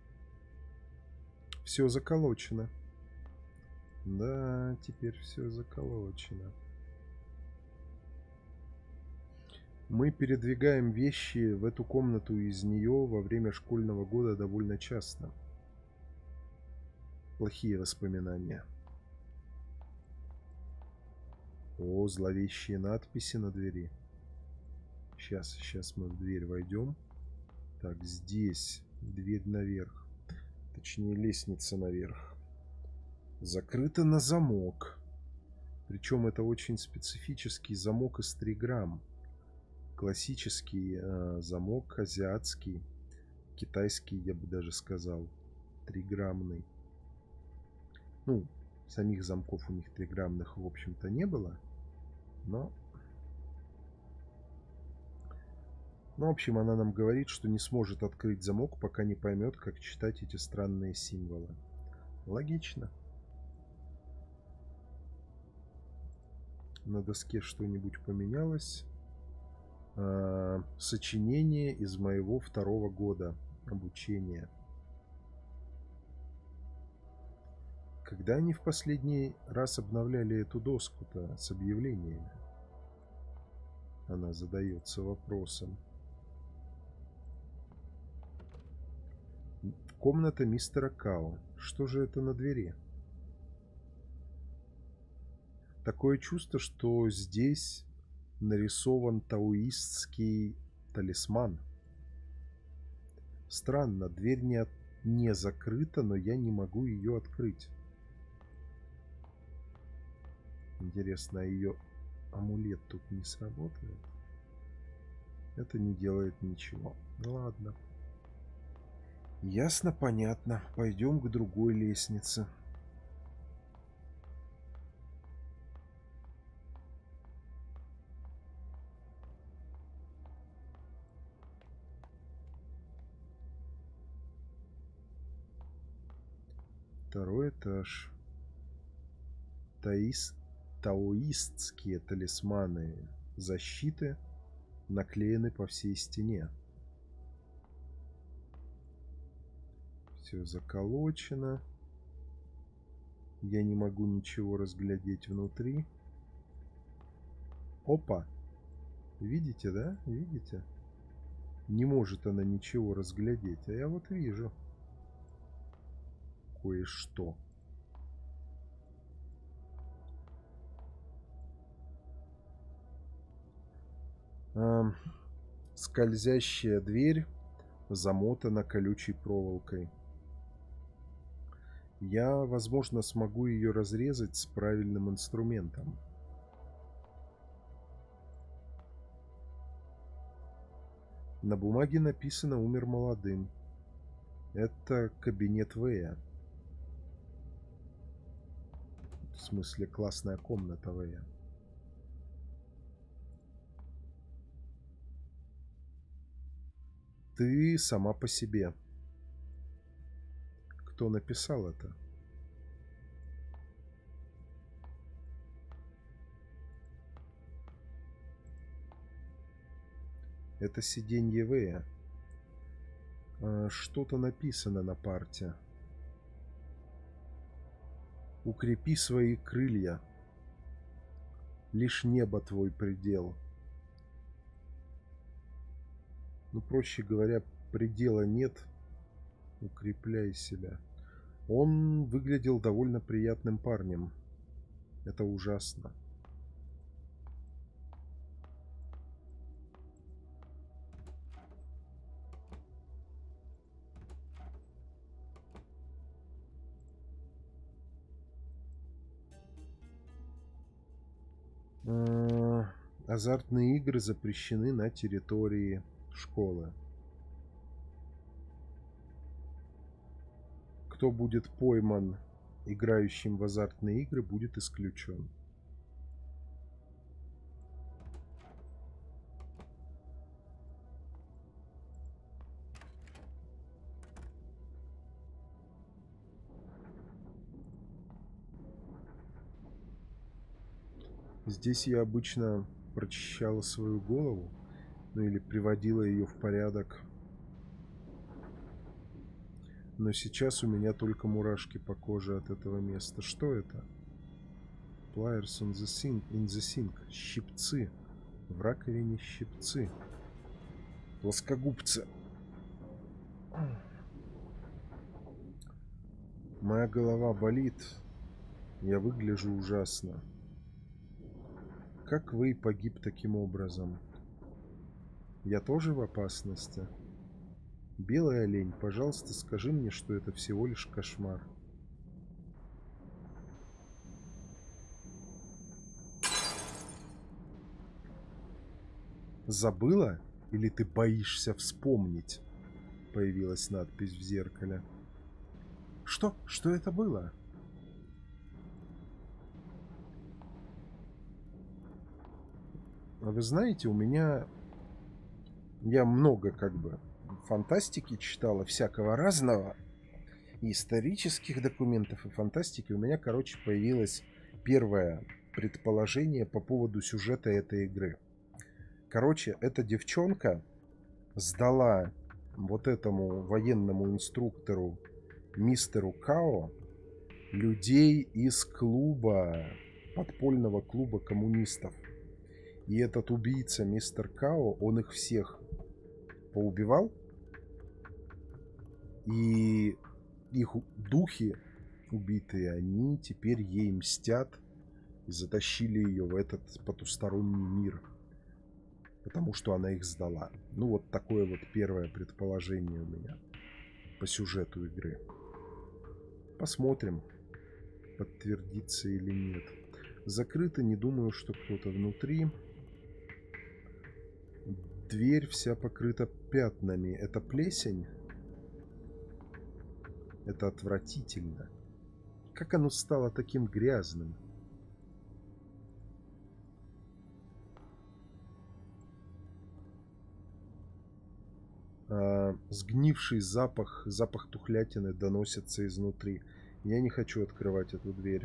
Все заколочено. Да, теперь все заколочено. Мы передвигаем вещи в эту комнату из нее во время школьного года довольно часто. Плохие воспоминания. О, зловещие надписи на двери. Сейчас, сейчас мы в дверь войдем. Так, здесь дверь наверх. Точнее, лестница наверх. Закрыта на замок. Причем это очень специфический замок из триграмм. Классический э, замок, азиатский, китайский, я бы даже сказал, триграммный. Ну, самих замков у них триграммных, в общем-то, не было. Но... Ну, в общем, она нам говорит, что не сможет открыть замок, пока не поймет, как читать эти странные символы. Логично. На доске что-нибудь поменялось. А, сочинение из моего второго года обучения. Когда они в последний раз обновляли эту доску-то с объявлениями? Она задается вопросом. Комната мистера Као. Что же это на двери? Такое чувство, что здесь нарисован таоистский талисман. Странно, дверь не, от... не закрыта, но я не могу ее открыть. Интересно, а ее амулет тут не сработает? Это не делает ничего. Ладно. Ясно, понятно. Пойдем к другой лестнице. Второй этаж. Таис... Таоистские талисманы защиты наклеены по всей стене. Все заколочено. Я не могу ничего разглядеть внутри. Опа! Видите, да? Видите? Не может она ничего разглядеть. А я вот вижу кое-что. А, скользящая дверь замотана колючей проволокой. Я, возможно, смогу ее разрезать с правильным инструментом. На бумаге написано «Умер молодым». Это кабинет Вэя. В смысле, классная комната Вэя. Ты сама по себе. Кто написал это? Это сиденье Вэя. Что-то написано на парте. Укрепи свои крылья. Лишь небо твой предел. Ну, проще говоря, предела нет. Укрепляй себя. Он выглядел довольно приятным парнем. Это ужасно. Азартные игры запрещены на территории школы. Кто будет пойман играющим в азартные игры, будет исключен. Здесь я обычно прочищала свою голову, ну или приводила ее в порядок. Но сейчас у меня только мурашки по коже от этого места. Что это? Pliers on the sink, in the sink. Щипцы. В раковине щипцы. Плоскогубцы. Моя голова болит. Я выгляжу ужасно. Как вы погиб таким образом? Я тоже в опасности? Белый олень, пожалуйста, скажи мне, что это всего лишь кошмар. Забыла? Или ты боишься вспомнить? Появилась надпись в зеркале. Что? Что это было? Вы знаете, у меня... Я много как бы фантастики читала, всякого разного. И исторических документов, и фантастики. У меня, короче, появилось первое предположение по поводу сюжета этой игры. Короче, эта девчонка сдала вот этому военному инструктору мистеру Као людей из клуба, подпольного клуба коммунистов. И этот убийца, мистер Као, он их всех поубивал. И их духи убитые, они теперь ей мстят и затащили ее в этот потусторонний мир. Потому что она их сдала. Ну, вот такое вот первое предположение у меня по сюжету игры. Посмотрим, подтвердится или нет. Закрыто, не думаю, что кто-то внутри. Дверь вся покрыта пятнами. Это плесень? Это отвратительно. Как оно стало таким грязным? А, сгнивший запах, запах тухлятины доносится изнутри. Я не хочу открывать эту дверь.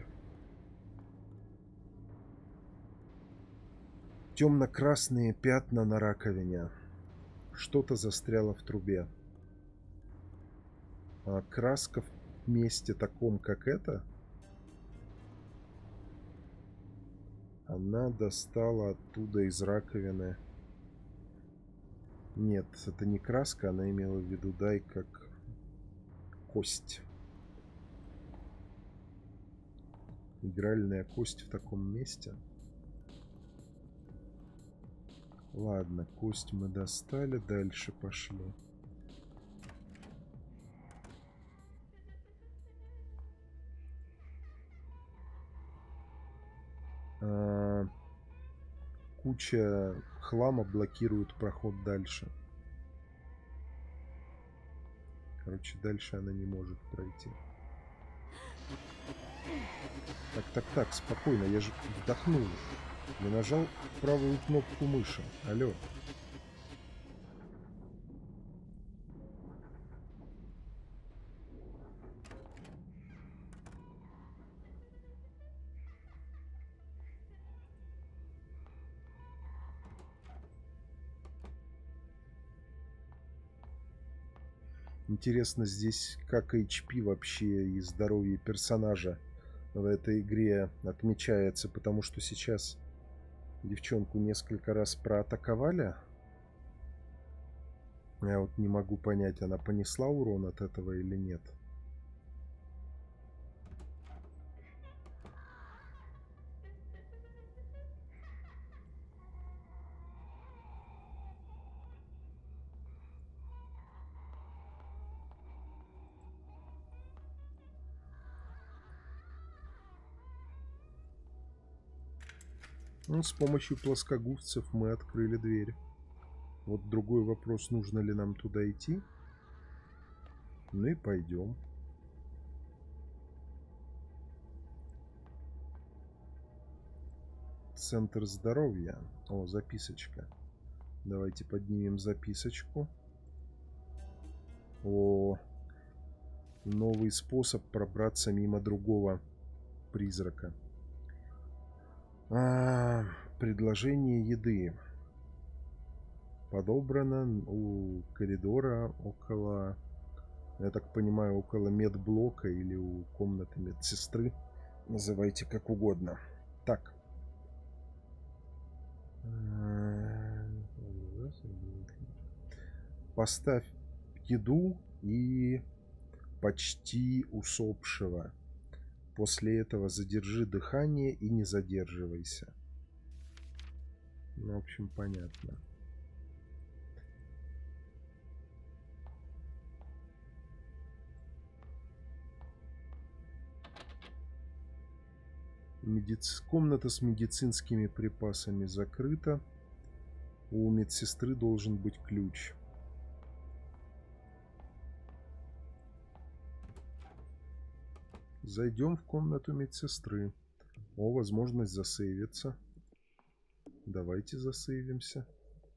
Темно-красные пятна на раковине. Что-то застряло в трубе. А краска в месте таком, как это, она достала оттуда из раковины. Нет, это не краска, она имела в виду, дай, как кость. Игральная кость в таком месте. Ладно, кость мы достали, дальше пошли. А, куча хлама блокирует проход дальше. Короче, дальше она не может пройти. Так, так, так, спокойно, я же вдохнул. Я нажал правую кнопку мыши. Алло. Интересно, здесь как эйч пи вообще и здоровье персонажа в этой игре отмечается, потому что сейчас девчонку несколько раз проатаковали. Я вот не могу понять, она понесла урон от этого или нет. Ну, с помощью плоскогубцев мы открыли дверь. Вот другой вопрос, нужно ли нам туда идти. Ну и пойдем. Центр здоровья. О, записочка. Давайте поднимем записочку. О, новый способ пробраться мимо другого призрака. А, предложение еды. Подобрано у коридора около, я так понимаю, около медблока или у комнаты медсестры. Называйте как угодно. Так. Поставь еду и почти усопшего. После этого задержи дыхание и не задерживайся. Ну, в общем, понятно. Медиц... Комната с медицинскими припасами закрыта. У медсестры должен быть ключ. Зайдем в комнату медсестры. О, возможность засейвиться. Давайте засейвимся.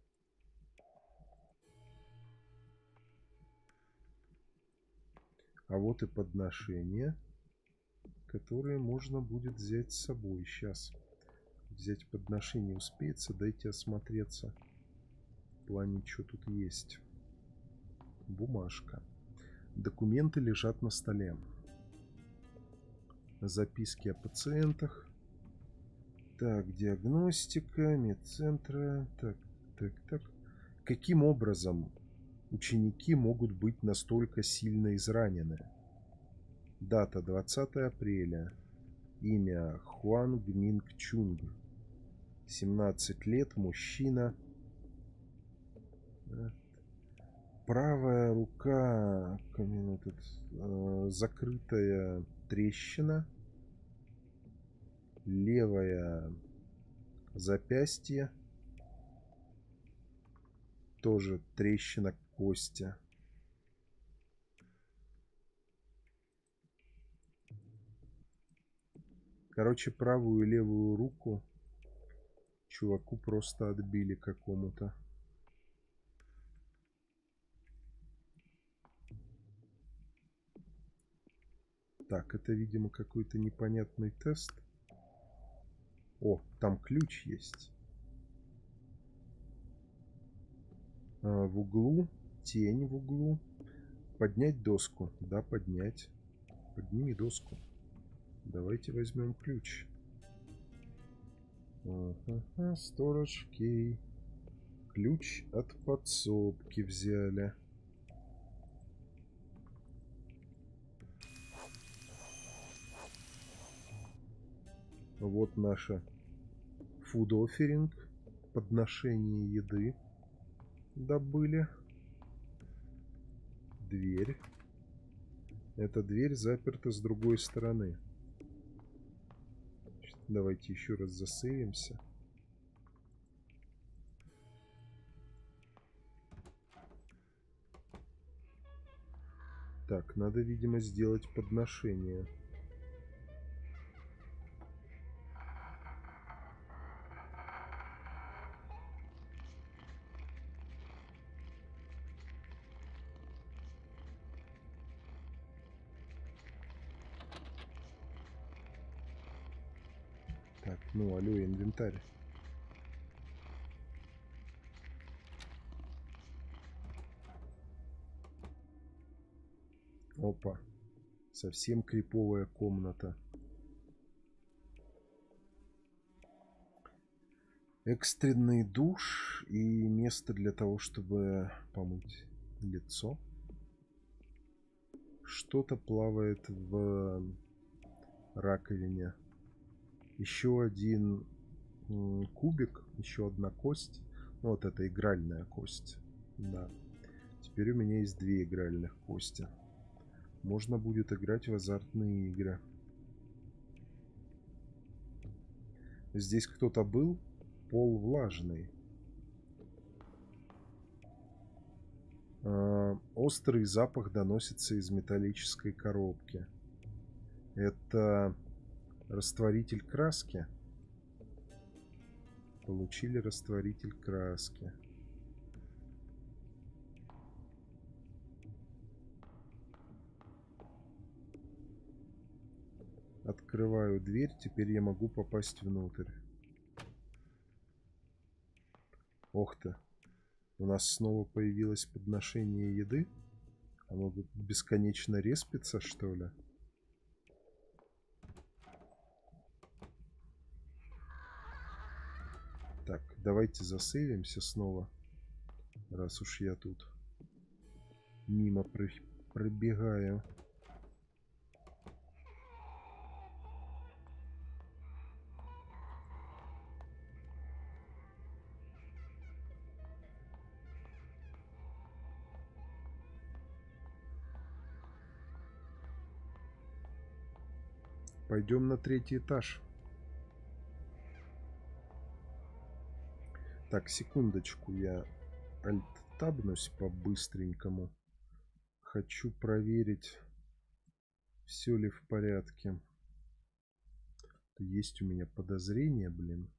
А вот и подношения, которые можно будет взять с собой. Сейчас взять подношение успеется. Дайте осмотреться. В плане, что тут есть. Бумажка. Документы лежат на столе. Записки о пациентах. Так, диагностика, медцентра. Так, так, так. Каким образом ученики могут быть настолько сильно изранены? Дата двадцатое апреля. Имя Хуан Гминг Чунг. семнадцать лет, мужчина. Правая рука, тут, э, закрытая трещина. Левое запястье. Тоже трещина кости. Короче, правую и левую руку чуваку просто отбили какому-то. Так, это, видимо, какой-то непонятный тест. О, там ключ есть. А, в углу. Тень в углу. Поднять доску. Да, поднять. Подними доску. Давайте возьмем ключ. Ага, storage key. Ключ от подсобки взяли. Вот наша food offering. Подношение еды. Добыли. Дверь. Эта дверь заперта с другой стороны. Давайте еще раз засейвимся. Так, надо, видимо, сделать подношение. Так, ну, алло, инвентарь. Опа. Совсем криповая комната. Экстренный душ и место для того, чтобы помыть лицо. Что-то плавает в раковине. Еще один кубик, еще одна кость. Вот это игральная кость. Да. Теперь у меня есть две игральных кости. Можно будет играть в азартные игры. Здесь кто-то был. Пол влажный. Э, острый запах доносится из металлической коробки. Это растворитель краски. Получили растворитель краски. Открываю дверь. Теперь я могу попасть внутрь. Ох ты. У нас снова появилось подношение еды. Оно тут бесконечно респится, что ли? Так, давайте засейвимся снова. Раз уж я тут мимо пробегаю. Пойдем на третий этаж. Так, секундочку, я альт-табнусь по-быстренькому. Хочу проверить, все ли в порядке. Есть у меня подозрение, блин.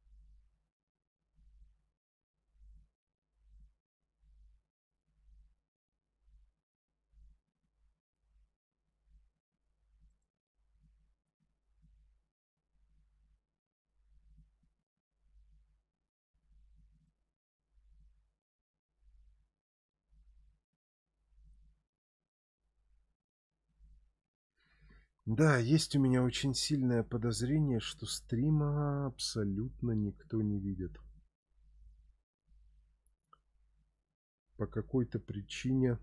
Да, есть у меня очень сильное подозрение, что стрима абсолютно никто не видит. По какой-то причине...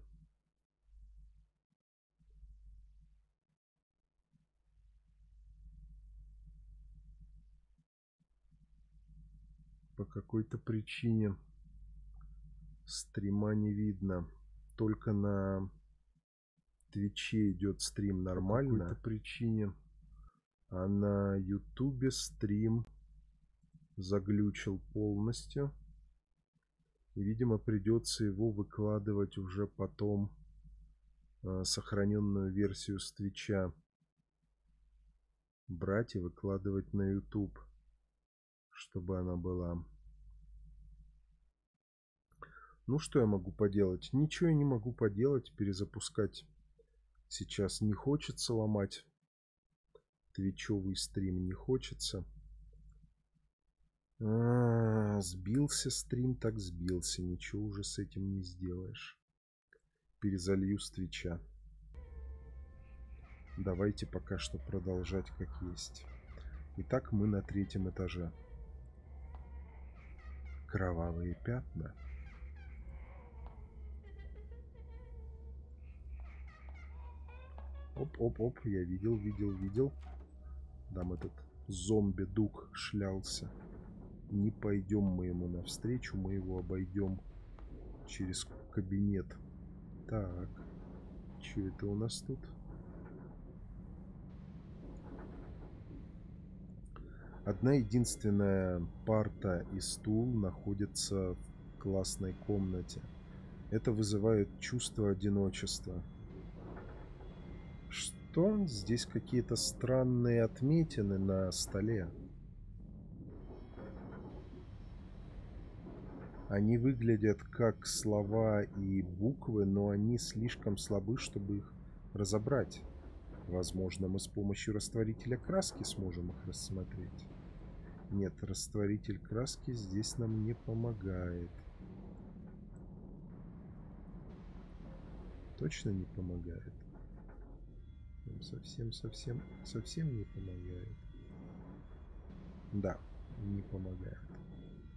По какой-то причине стрима не видно. Только на Твиче идет стрим нормально. По какой-то причине. А на Ютубе стрим заглючил полностью. И, видимо, придется его выкладывать уже потом. Э, сохраненную версию с Твича брать и выкладывать на YouTube, чтобы она была. Ну, что я могу поделать? Ничего я не могу поделать. Перезапускать сейчас не хочется, ломать твичевый стрим не хочется. А, сбился стрим, так сбился. Ничего уже с этим не сделаешь. Перезалью с Твича. Давайте пока что продолжать как есть. Итак, мы на третьем этаже. Кровавые пятна. Оп-оп-оп, я видел, видел, видел. Там этот зомби-дух шлялся. Не пойдем мы ему навстречу, мы его обойдем через кабинет. Так, что это у нас тут? Одна единственная парта и стул находится в классной комнате. Это вызывает чувство одиночества. Что? Здесь какие-то странные отметины на столе. Они выглядят как слова и буквы, но они слишком слабы, чтобы их разобрать. Возможно, мы с помощью растворителя краски сможем их рассмотреть. Нет, растворитель краски здесь нам не помогает. Точно не помогает. Совсем, совсем, совсем не помогает. Да, не помогает.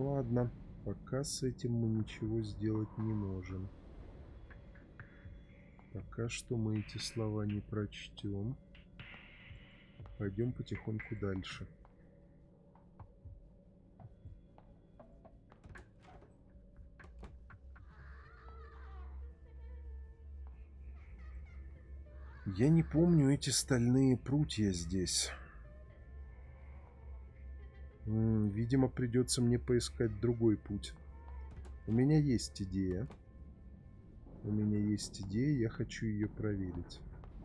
Ладно, пока с этим мы ничего сделать не можем. Пока что мы эти слова не прочтем. Пойдем потихоньку дальше. Я не помню эти стальные прутья здесь. М-м, видимо, придется мне поискать другой путь. У меня есть идея. У меня есть идея, я хочу ее проверить.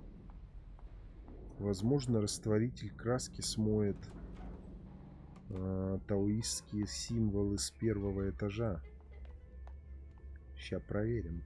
Возможно, растворитель краски смоет э, таоистские символы с первого этажа. Сейчас проверим.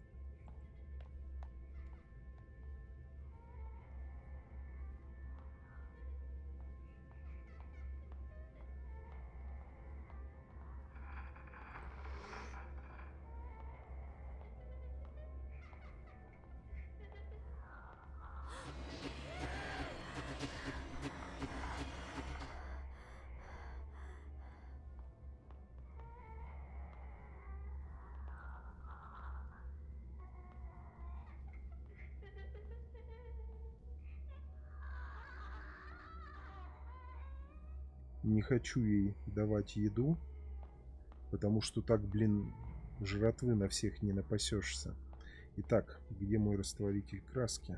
Не хочу ей давать еду, потому что так, блин, жратвы на всех не напасешься. Итак, где мой растворитель краски?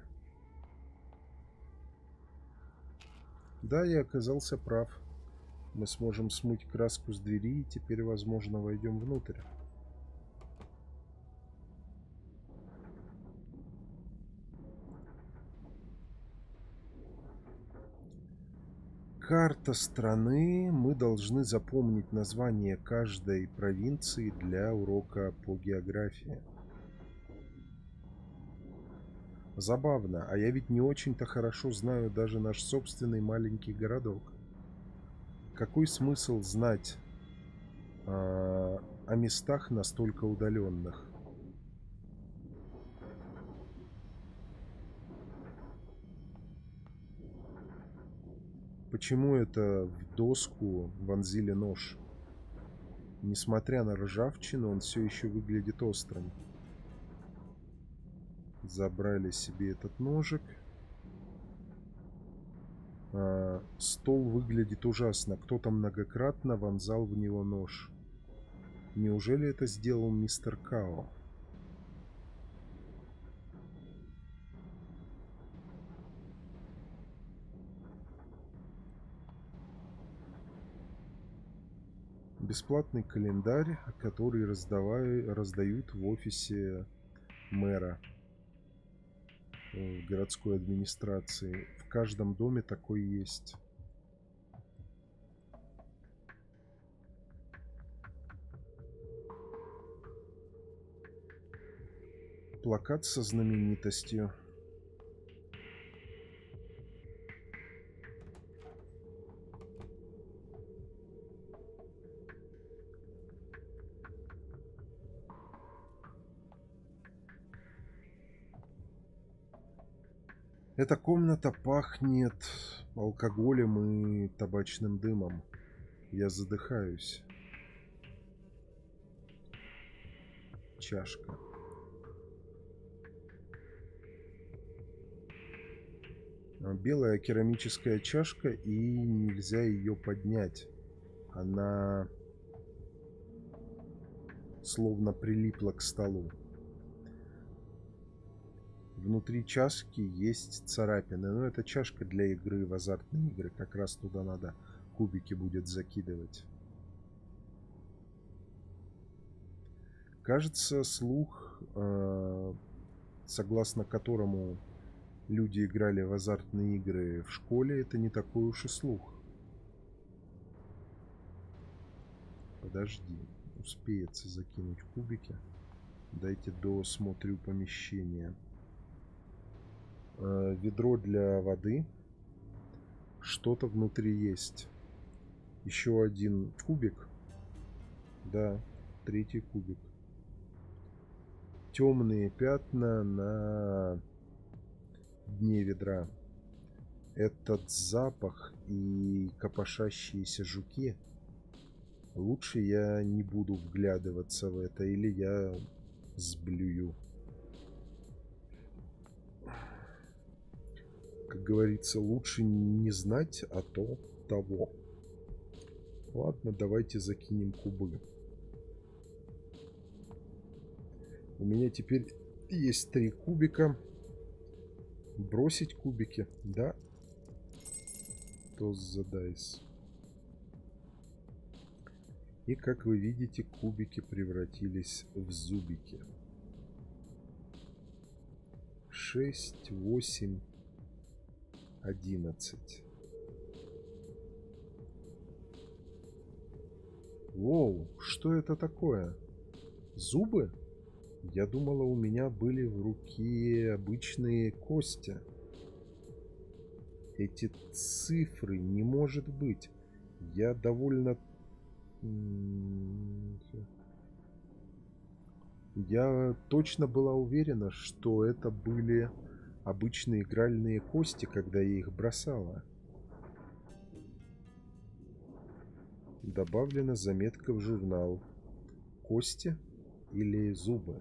Да, я оказался прав. Мы сможем смыть краску с двери, и теперь, возможно, войдем внутрь. Карта страны. Мы должны запомнить название каждой провинции для урока по географии. Забавно, а я ведь не очень-то хорошо знаю даже наш собственный маленький городок. Какой смысл знать э, о местах настолько удаленных? Почему это в доску вонзили нож? Несмотря на ржавчину, он все еще выглядит острым. Забрали себе этот ножик. А, стол выглядит ужасно. Кто-то многократно вонзал в него нож. Неужели это сделал мистер Као? Бесплатный календарь, который раздавай, раздают в офисе мэра, в городской администрации. В каждом доме такой есть. Плакат со знаменитостью. Эта комната пахнет алкоголем и табачным дымом. Я задыхаюсь. Чашка. Белая керамическая чашка, и нельзя ее поднять. Она словно прилипла к столу. Внутри чашки есть царапины. Но это чашка для игры в азартные игры. Как раз туда надо кубики будет закидывать. Кажется, слух, э, согласно которому люди играли в азартные игры в школе, это не такой уж и слух. Подожди. Успеется закинуть кубики. Дайте досмотрю помещение. Э, ведро для воды. Что-то внутри есть. Еще один кубик. Да, третий кубик. Темные пятна на дне ведра. Этот запах и копошащиеся жуки. Лучше я не буду вглядываться в это, или я сблюю. Как говорится, лучше не знать, а то того. Ладно, давайте закинем кубы. У меня теперь есть три кубика. Бросить кубики, да? Тоз за дайс. И, как вы видите, кубики превратились в зубики. шесть, восемь, одиннадцать. Воу, что это такое? Зубы? Я думала, у меня были в руке обычные кости. Эти цифры не может быть. Я довольно... Я точно была уверена, что это были обычные игральные кости, когда я их бросала. Добавлена заметка в журнал. Кости или зубы?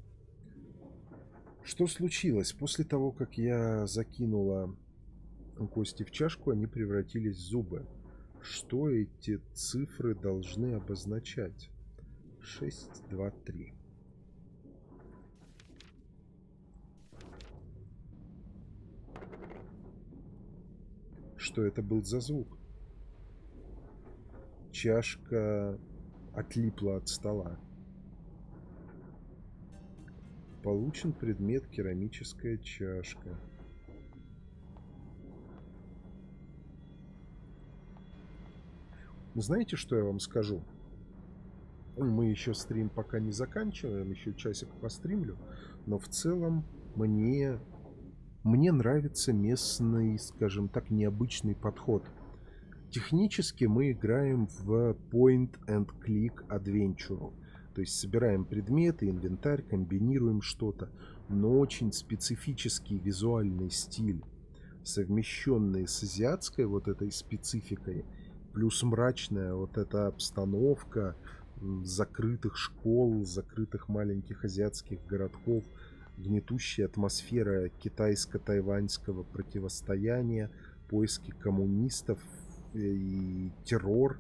Что случилось? После того, как я закинула кости в чашку, они превратились в зубы. Что эти цифры должны обозначать? шесть, два, три. Что это был за звук? Чашка отлипла от стола. Получен предмет керамическая чашка. Знаете, что я вам скажу? Мы еще стрим пока не заканчиваем, еще часик постримлю, но в целом мне, мне нравится местный, скажем так, необычный подход. Технически мы играем в point-and-click adventure, то есть собираем предметы, инвентарь, комбинируем что-то, но очень специфический визуальный стиль, совмещенный с азиатской вот этой спецификой, плюс мрачная вот эта обстановка закрытых школ, закрытых маленьких азиатских городков, гнетущая атмосфера китайско-тайваньского противостояния, поиски коммунистов и террор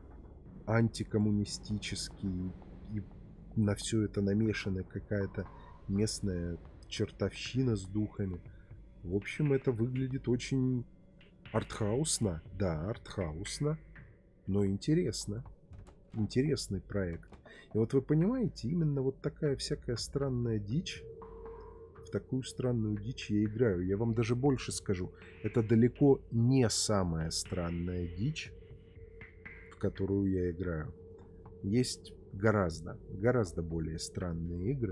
антикоммунистический, и на все это намешана какая-то местная чертовщина с духами. В общем, это выглядит очень артхаусно. Да, артхаусно, но интересно. Интересный проект. И вот вы понимаете, именно вот такая всякая странная дичь, в такую странную дичь я играю. Я вам даже больше скажу. Это далеко не самая странная дичь, в которую я играю. Есть гораздо, гораздо более странные игры.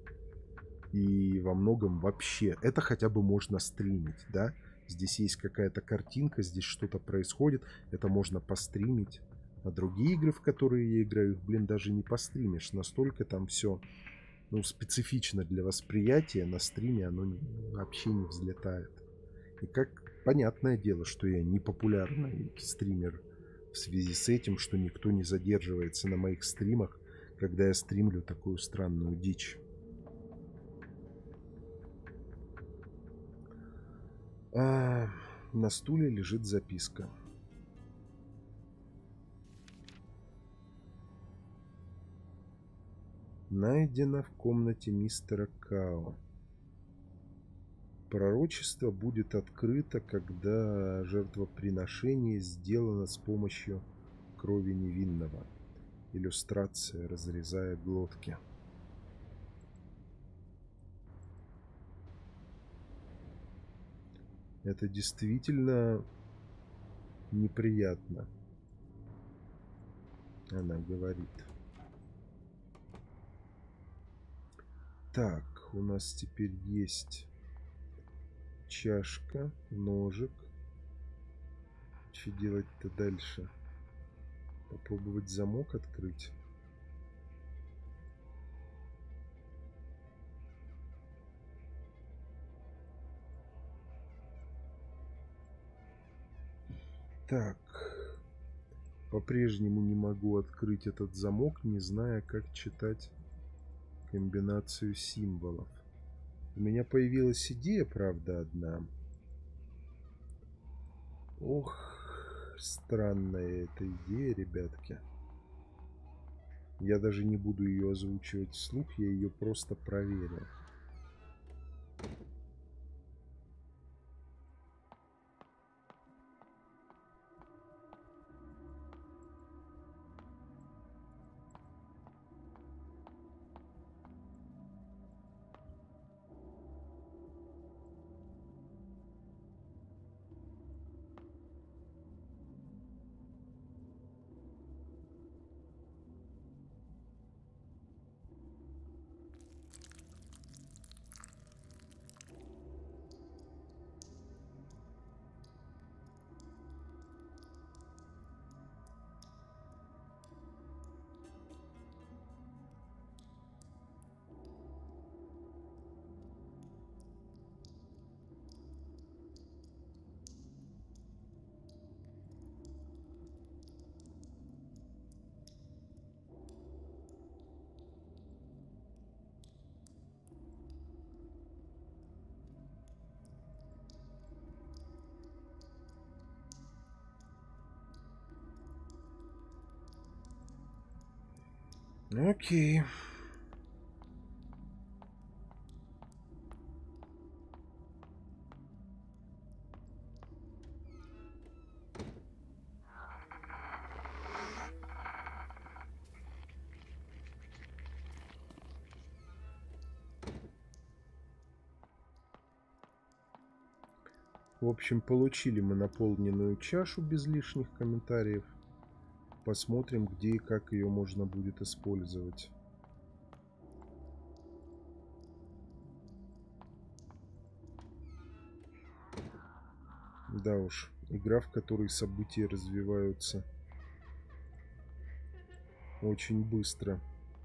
И во многом вообще это хотя бы можно стримить, да? Здесь есть какая-то картинка, здесь что-то происходит. Это можно постримить. А другие игры, в которые я играю, их, блин, даже не постримишь. Настолько там все, ну, специфично для восприятия. На стриме оно не, вообще не взлетает. И как понятное дело, что я не популярный стример в связи с этим, что никто не задерживается на моих стримах, когда я стримлю такую странную дичь. А, на стуле лежит записка. Найдено в комнате мистера Као. Пророчество будет открыто, когда жертвоприношение сделано с помощью крови невинного. Иллюстрация, разрезая глотки. Это действительно неприятно, она говорит. Так, у нас теперь есть чашка, ножик. Что делать-то дальше? Попробовать замок открыть. Так. По-прежнему не могу открыть этот замок, не зная, как читать комбинацию символов. У меня появилась идея, правда, одна. Ох, странная эта идея, ребятки. Я даже не буду ее озвучивать вслух, я ее просто проверю. Окей. В общем, получили мы наполненную чашу без лишних комментариев. Посмотрим, где и как ее можно будет использовать. Да уж, игра, в которой события развиваются очень быстро.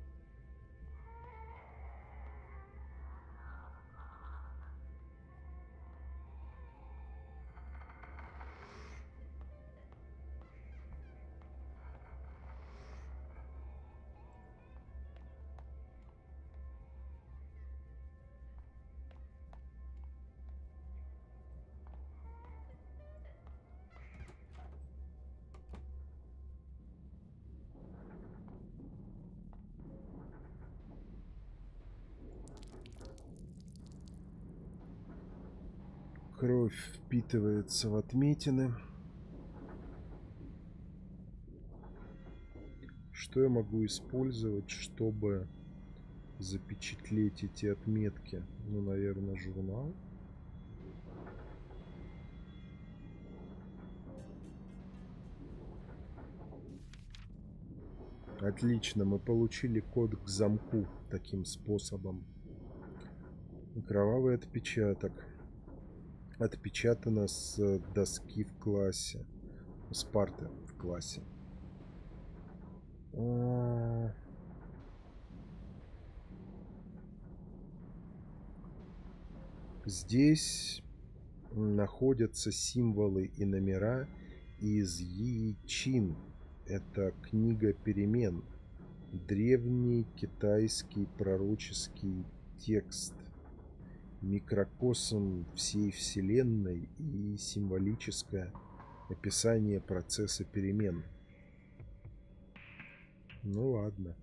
Кровь впитывается в отметины. Что я могу использовать, чтобы запечатлеть эти отметки? Ну, наверное, журнал. Отлично, мы получили код к замку таким способом. Кровавый отпечаток. Отпечатано с доски в классе. С парты в классе. Здесь находятся символы и номера из Йи-Чин. Это книга перемен. Древний китайский пророческий текст. Микрокосм всей Вселенной и символическое описание процесса перемен. Ну ладно.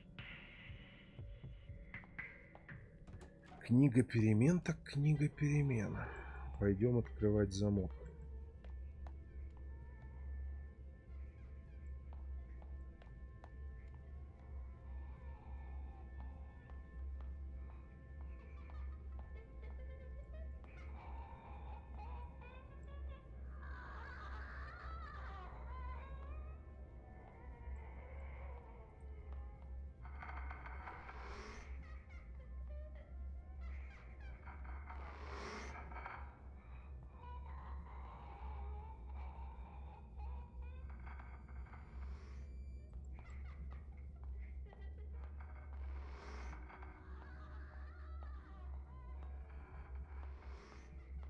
Книга перемен, так книга перемен. Пойдем открывать замок.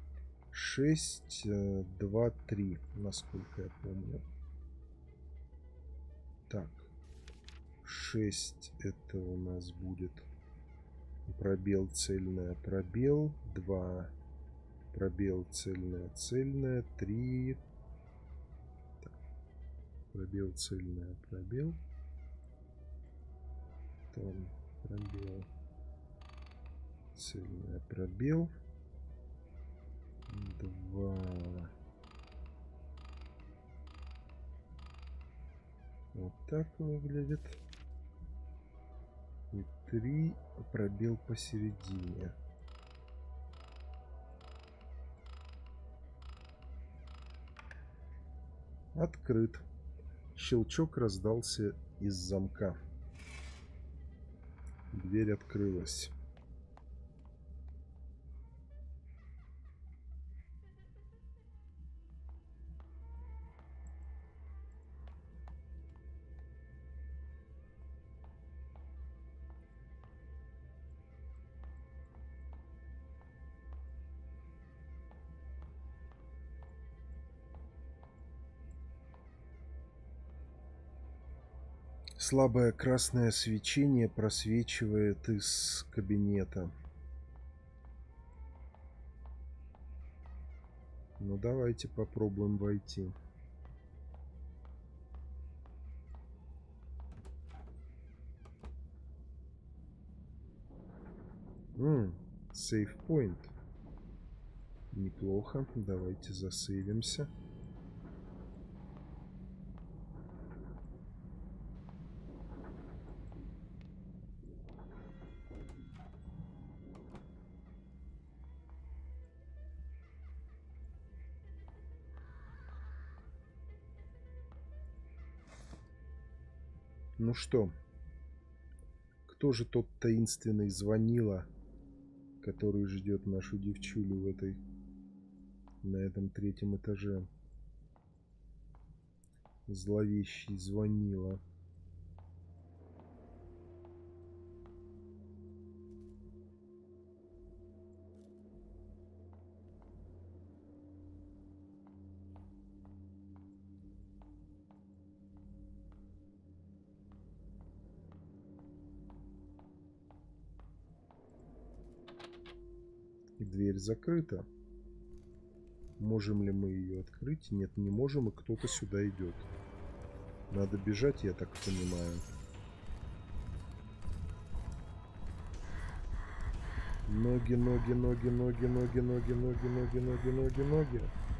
шесть, два, три, насколько я помню. Так. шесть это у нас будет пробел, цельная, пробел. два. Пробел, цельная, цельная. три. Так. Пробел, цельная, пробел. Там пробел. Цельная, пробел. два. Вот так выглядит. И три. Пробел посередине. Открыт. Щелчок раздался из замка. Дверь открылась. Слабое красное свечение просвечивает из кабинета. Ну, давайте попробуем войти. Ммм, сейф-поинт. Неплохо. Давайте засейвимся. Ну что, кто же тот таинственный звонила, который ждет нашу девчулю в этой, на этом третьем этаже? Зловещий звонила. И дверь закрыта. Можем ли мы ее открыть? Нет, не можем, и кто-то сюда идет. Надо бежать, я так понимаю. Ноги, ноги, ноги, ноги, ноги, ноги, ноги, ноги, ноги, ноги, ноги.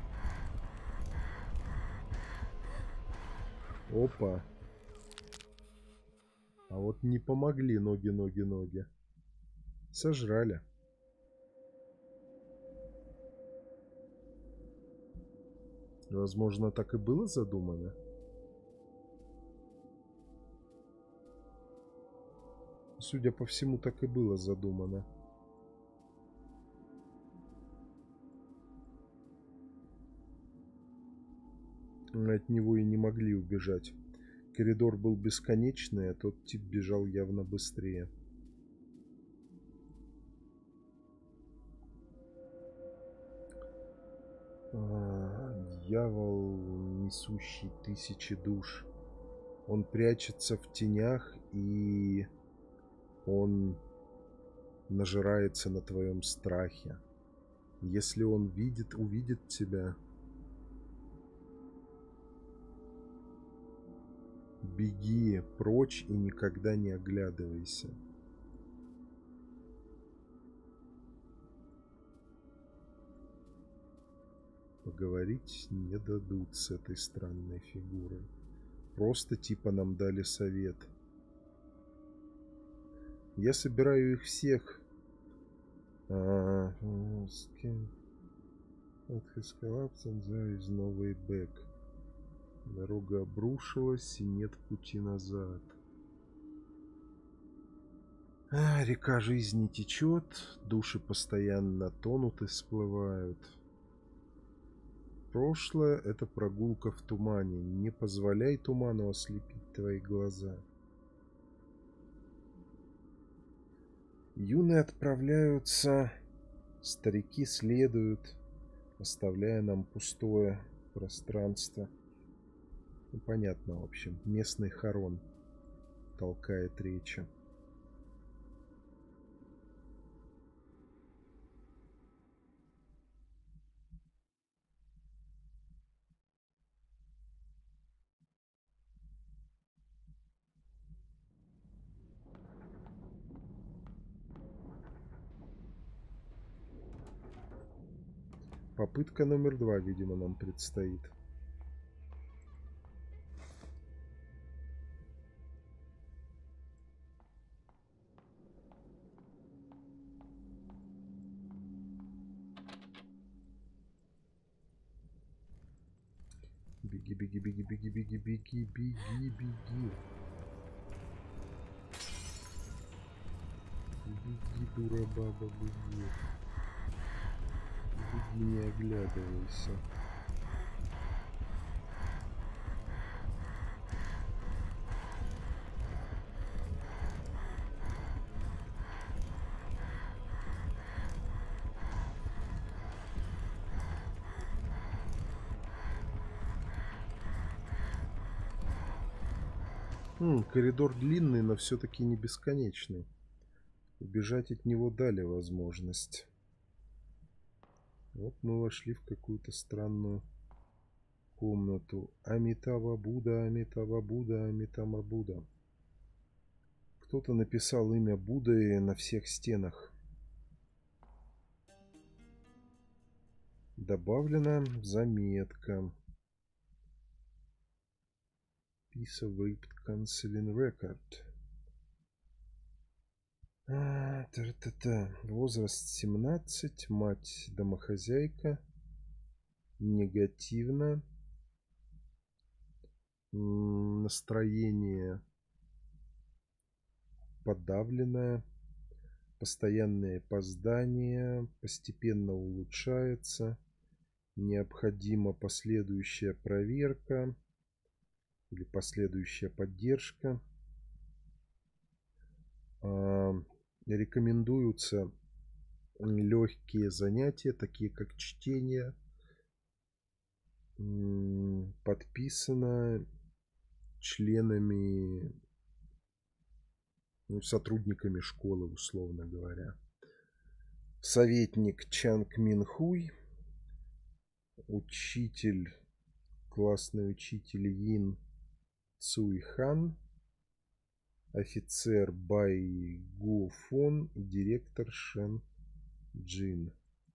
Опа. А вот не помогли ноги, ноги, ноги. Сожрали. Возможно, так и было задумано. Судя по всему, так и было задумано. От него и не могли убежать. Коридор был бесконечный, а тот тип бежал явно быстрее. Дьявол, несущий тысячи душ. Он прячется в тенях, и он нажирается на твоем страхе. Если он видит, увидит тебя, беги прочь и никогда не оглядывайся. Поговорить не дадут с этой странной фигурой. Просто типа нам дали совет. Я собираю их всех. Новый бэк. Дорога обрушилась, и нет пути назад. А, река жизни течет, души постоянно тонут и всплывают. Прошлое — это прогулка в тумане. Не позволяй туману ослепить твои глаза. Юные отправляются, старики следуют, оставляя нам пустое пространство. Ну, понятно, в общем. Местный хорон толкает речи. Попытка номер два, видимо, нам предстоит. Беги, беги, беги, беги, беги, беги, беги, беги. Беги, дура баба, беги. Беги, не оглядывайся. М, коридор длинный, но все-таки не бесконечный. Убежать от него дали возможность. Вот мы вошли в какую-то странную комнату. Амитава Будда, Амитава Будда, Амитама Будда. Кто-то написал имя Будды на всех стенах. Добавлена заметка. Piece of Raped Counseling Record. А, та-та-та. Возраст семнадцать. Мать домохозяйка. Негативно. М, настроение подавленное. Постоянные опоздания. Постепенно улучшается. Необходима последующая проверка. Или последующая поддержка. А, рекомендуются легкие занятия, такие как чтение. М, подписано членами, ну, сотрудниками школы, условно говоря. Советник Чанг Минхуй. Учитель, классный учитель Йин Цуйхан. Офицер Бай Гуфон и директор Шен Джин.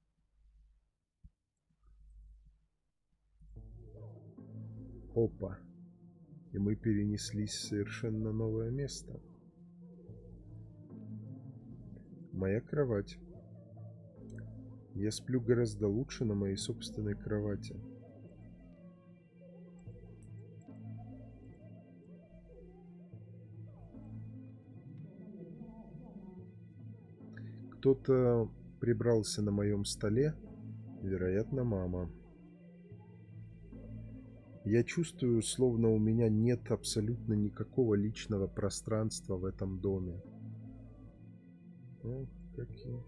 Опа. И мы перенеслись в совершенно новое место. Моя кровать. Я сплю гораздо лучше на моей собственной кровати. Кто-то прибрался на моем столе. Вероятно, мама. Я чувствую, словно у меня нет абсолютно никакого личного пространства в этом доме. О, какие...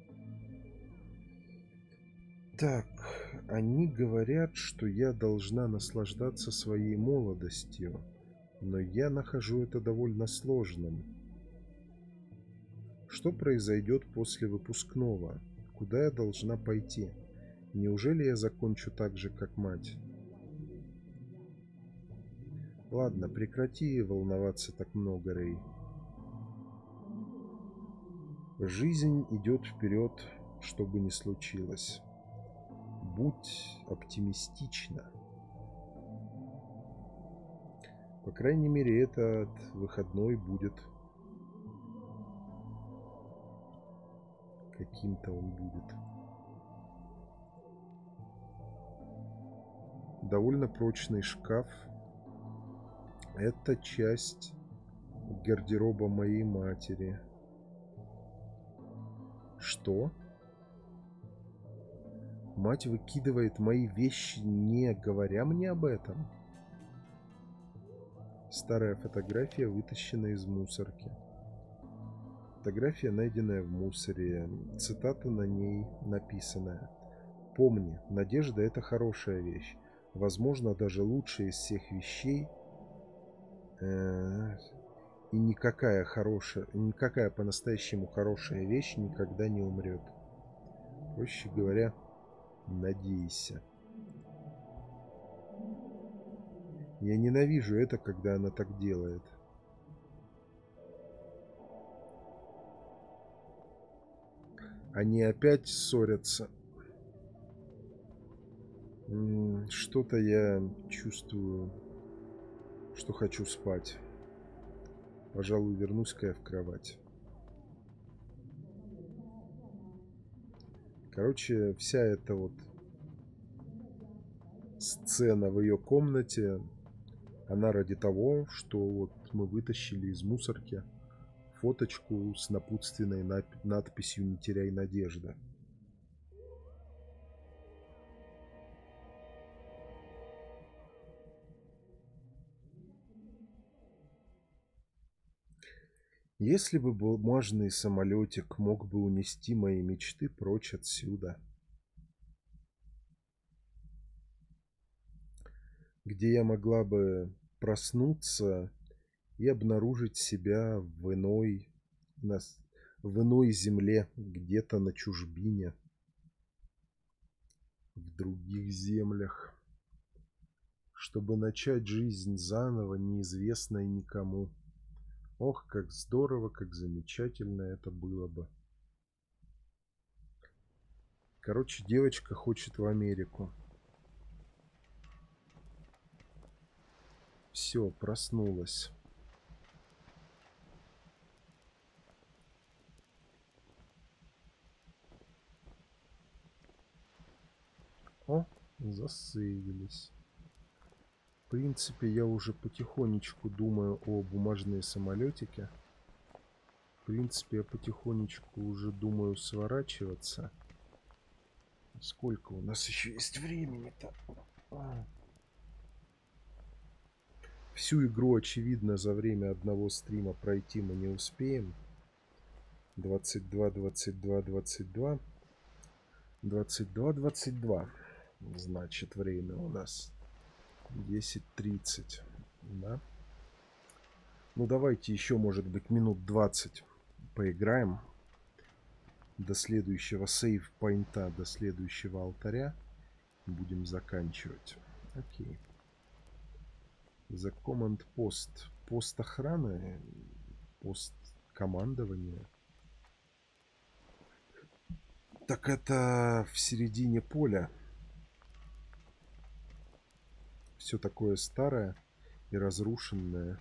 Так, они говорят, что я должна наслаждаться своей молодостью, но я нахожу это довольно сложным. Что произойдет после выпускного? Куда я должна пойти? Неужели я закончу так же, как мать? Ладно, прекрати волноваться так много, Рэй. Жизнь идет вперед, что бы ни случилось. Будь оптимистична. По крайней мере, этот выходной будет каким-то он будет. Довольно прочный шкаф. Это часть гардероба моей матери. Что? Мать выкидывает мои вещи, не говоря мне об этом. Старая фотография вытащена из мусорки. Фотография, найденная в мусоре. Цитата на ней написанная. Помни, надежда — это хорошая вещь. возможно, даже лучшая из всех вещей. И никакая хорошая, никакая по-настоящему хорошая вещь никогда не умрет. Проще говоря, надейся. Я ненавижу это, когда она так делает. Они опять ссорятся. Что-то я чувствую, что хочу спать. Пожалуй, вернусь-ка я в кровать. Короче, вся эта вот сцена в ее комнате, она ради того, что вот мы вытащили из мусорки фоточку с напутственной надписью «Не теряй надежды». Если бы бумажный самолетик мог бы унести мои мечты прочь отсюда, где я могла бы проснуться и обнаружить себя в иной, в иной земле, где-то на чужбине, в других землях, чтобы начать жизнь заново, неизвестной никому. Ох, как здорово, как замечательно это было бы. Короче, девочка хочет в Америку. Все, проснулась. О, засейвились. В принципе, я уже потихонечку думаю о бумажные самолетике. В принципе, я потихонечку уже думаю сворачиваться. Сколько у нас еще есть времени-то? Всю игру, очевидно, за время одного стрима пройти мы не успеем. двадцать два, двадцать два, двадцать два. двадцать два, двадцать два. Значит, время у нас десять тридцать. Да? Ну, давайте еще, может быть, минут двадцать поиграем. До следующего сейв-поинта, до следующего алтаря. Будем заканчивать. Окей. За команд пост. Пост охраны. Пост командования. Так это в середине поля. Все такое старое и разрушенное.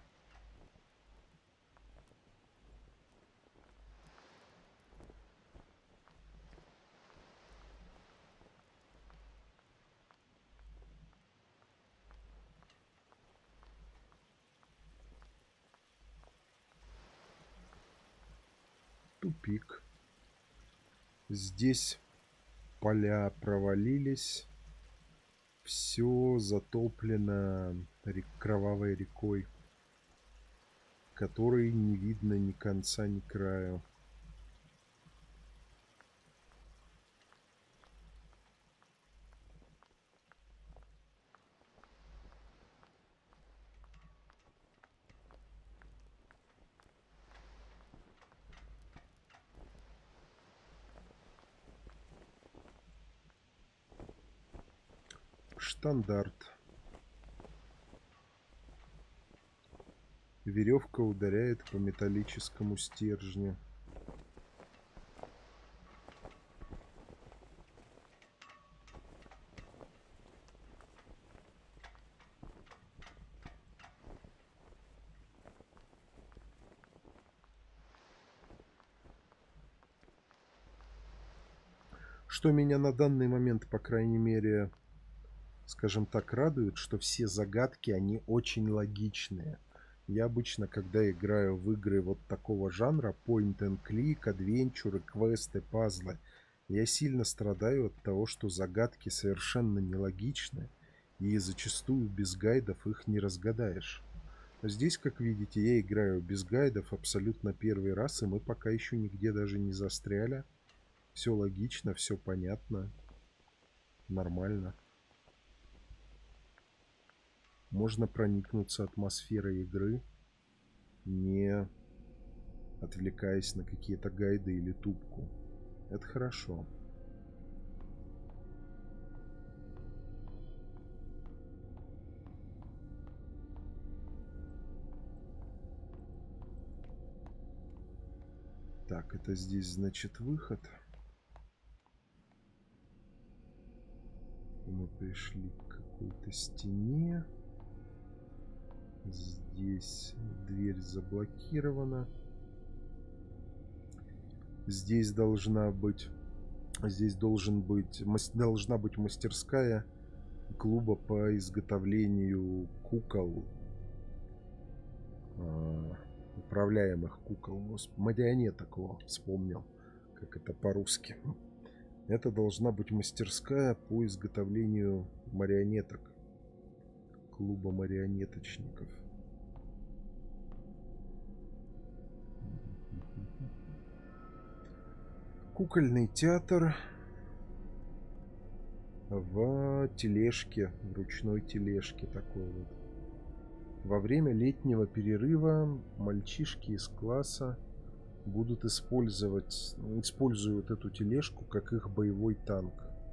Тупик. Здесь поля провалились. Все затоплено рек, кровавой рекой, которой не видно ни конца, ни края. Штандарт. Веревка ударяет по металлическому стержню. Что меня на данный момент, по крайней мере, скажем так, радует, что все загадки, они очень логичные. Я обычно, когда играю в игры вот такого жанра, point and click, адвенчуры, квесты, пазлы, я сильно страдаю от того, что загадки совершенно нелогичны, и зачастую без гайдов их не разгадаешь. Но здесь, как видите, я играю без гайдов абсолютно первый раз, и мы пока еще нигде даже не застряли. Все логично, все понятно, нормально. Можно проникнуться атмосферой игры, не отвлекаясь на какие-то гайды или тупку. Это хорошо. Так, это здесь, значит, выход. Мы пришли к какой-то стене. Здесь дверь заблокирована. Здесь должна быть... Здесь должен быть... Должна быть мастерская клуба по изготовлению кукол. Управляемых кукол. Марионеток, о, вспомнил, как это по-русски. Это должна быть мастерская по изготовлению марионеток. Клуба марионеточников. Кукольный театр в тележке, в ручной тележке такой вот. Во время летнего перерыва мальчишки из класса будут использовать, используют эту тележку как их боевой танк.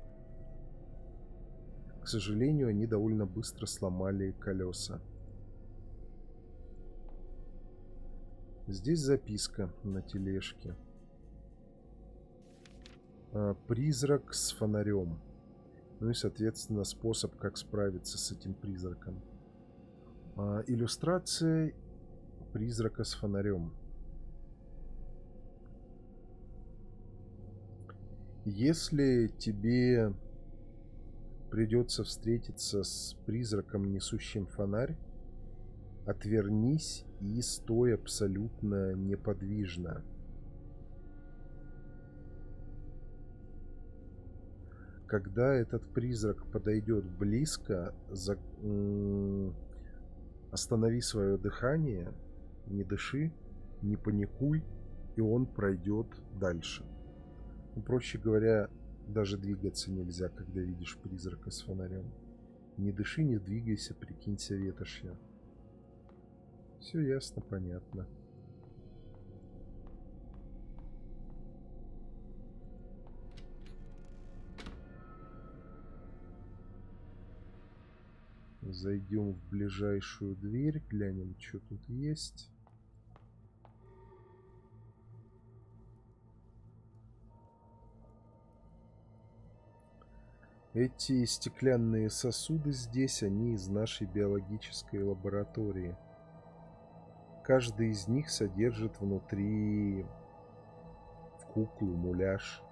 К сожалению, они довольно быстро сломали колеса. Здесь записка на тележке. Призрак с фонарем. Ну и, соответственно, способ, как справиться с этим призраком. Иллюстрация призрака с фонарем. Если тебе придется встретиться с призраком, несущим фонарь, отвернись и стой абсолютно неподвижно. Когда этот призрак подойдет близко, за... останови свое дыхание, не дыши, не паникуй, и он пройдет дальше. Ну, проще говоря, даже двигаться нельзя, когда видишь призрака с фонарем. Не дыши, не двигайся, прикинься ветошью. Все ясно, понятно. Зайдем в ближайшую дверь, глянем, что тут есть. Эти стеклянные сосуды здесь, они из нашей биологической лаборатории. Каждый из них содержит внутри куклу, муляж,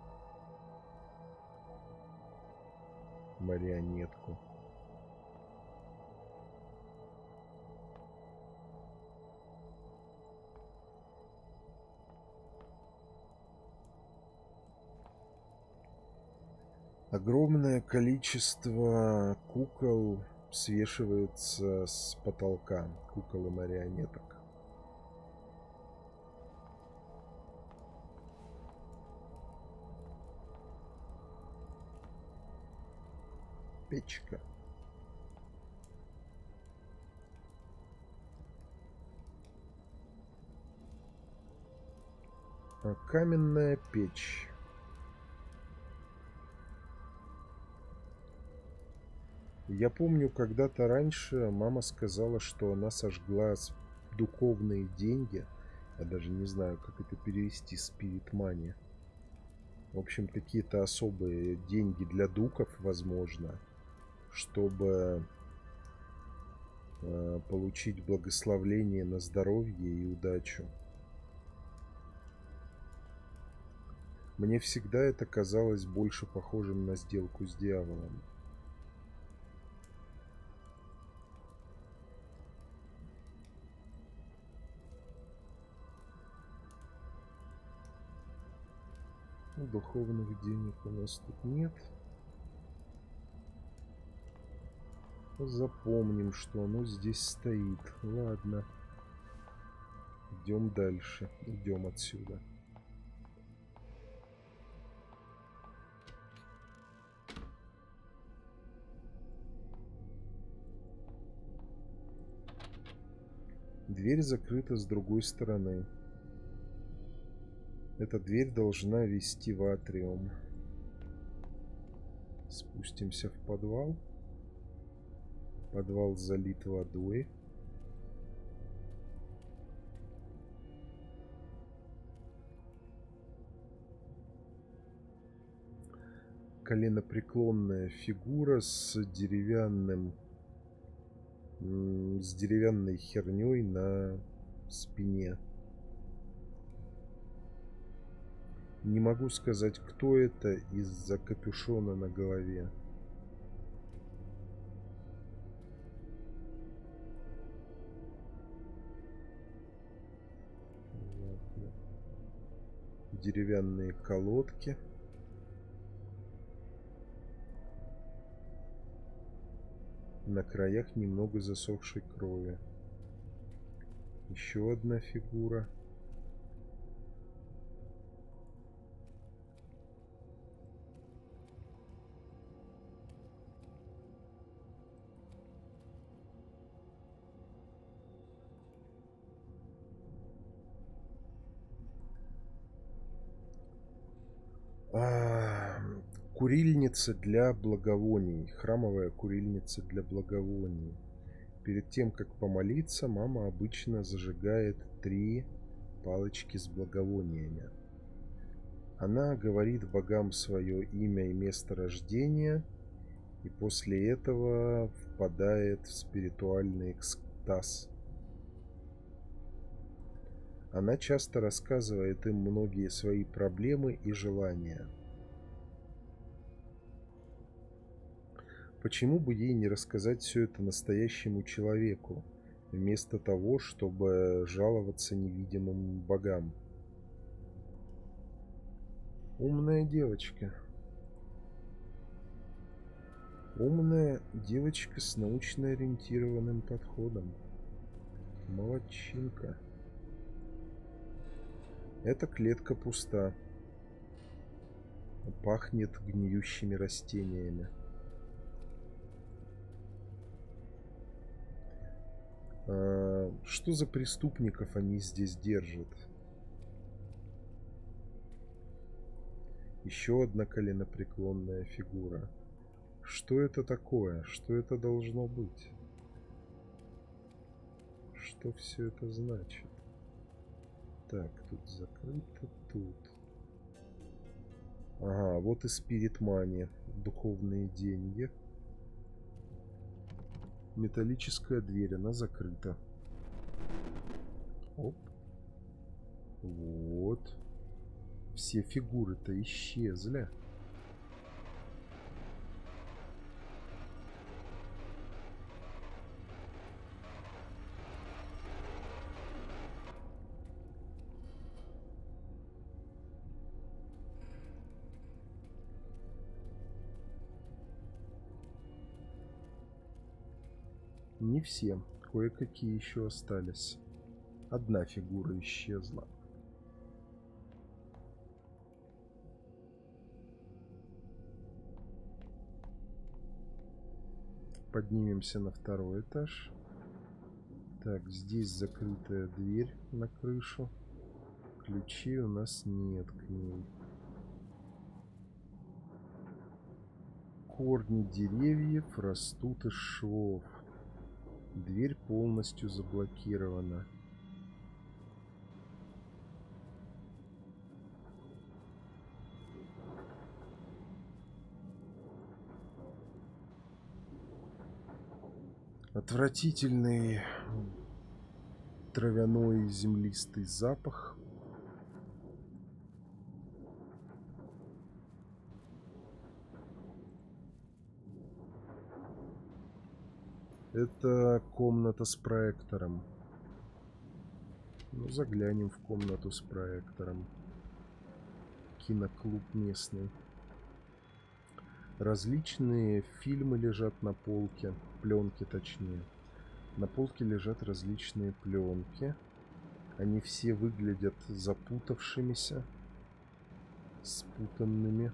марионетку. Огромное количество кукол свешивается с потолка, кукол и марионеток. Печка. А каменная печь. Я помню, когда-то раньше мама сказала, что она сожгла духовные деньги. Я даже не знаю, как это перевести, Spirit Money. В общем, какие-то особые деньги для дуков, возможно, чтобы э, получить благословление на здоровье и удачу. Мне всегда это казалось больше похожим на сделку с дьяволом. Духовных денег у нас тут нет. Запомним, что оно здесь стоит. Ладно. Идем дальше. Идем отсюда. Дверь закрыта с другой стороны. Эта дверь должна вести в атриум. Спустимся в подвал. Подвал залит водой. Коленопреклонная фигура с деревянным, с деревянной херней на спине. Не могу сказать, кто это из-за капюшона на голове. Ладно. Деревянные колодки. На краях немного засохшей крови. Еще одна фигура. А, курильница для благовоний. Храмовая курильница для благовоний. Перед тем, как помолиться, мама обычно зажигает три палочки с благовониями. Она говорит богам свое имя и место рождения, и после этого впадает в спиритуальный экстаз. Она часто рассказывает им многие свои проблемы и желания. Почему бы ей не рассказать все это настоящему человеку, вместо того, чтобы жаловаться невидимым богам? Умная девочка. Умная девочка с научно ориентированным подходом. Молодчинка. Эта клетка пуста. Пахнет гниющими растениями. А, что за преступников они здесь держат? Еще одна коленопреклонная фигура. Что это такое? Что это должно быть? Что все это значит? Так, тут закрыто, тут. Ага, вот и Spirit Money. Духовные деньги. Металлическая дверь, она закрыта. Оп. Вот. Все фигуры-то исчезли. Не все. Кое-какие еще остались. Одна фигура исчезла. Поднимемся на второй этаж. Так, здесь закрытая дверь на крышу. Ключей у нас нет к ней. Корни деревьев растут из швов. Дверь полностью заблокирована. Отвратительный травяной землистый запах. Это комната с проектором. Ну, заглянем в комнату с проектором. Киноклуб местный. Различные фильмы лежат на полке. Пленки, точнее. На полке лежат различные пленки. Они все выглядят запутавшимися. Спутанными.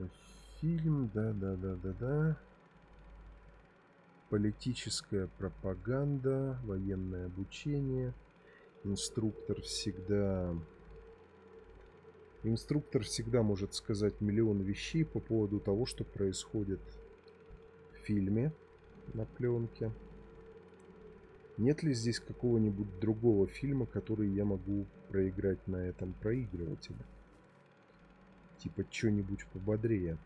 Фильм, да-да-да-да-да. Политическая пропаганда, военное обучение. Инструктор всегда... Инструктор всегда может сказать миллион вещей по поводу того, что происходит в фильме на пленке. Нет ли здесь какого-нибудь другого фильма, который я могу проиграть на этом проигрывателе? Типа что-нибудь пободрее.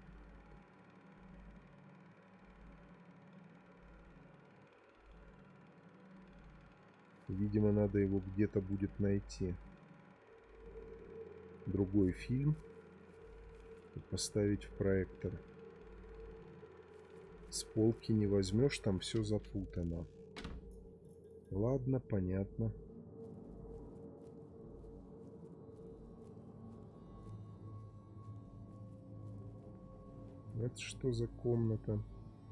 Видимо, надо его где-то будет найти. Другой фильм. И поставить в проектор. С полки не возьмешь, там все запутано. Ладно, понятно. Это что за комната?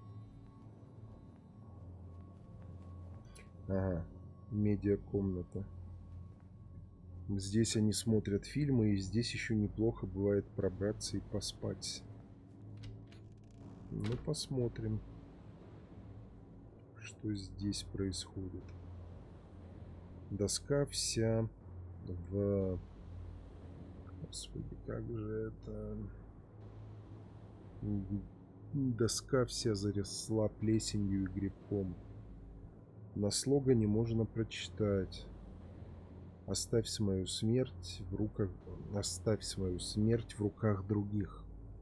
Ага, медиакомната. Здесь они смотрят фильмы, и здесь еще неплохо бывает пробраться и поспать. Ну, посмотрим, что здесь происходит. Доска вся в... Господи, как же это... Доска вся заросла плесенью и грибком. На слогане можно прочитать: Оставь свою смерть в руках... Оставь свою смерть в руках других.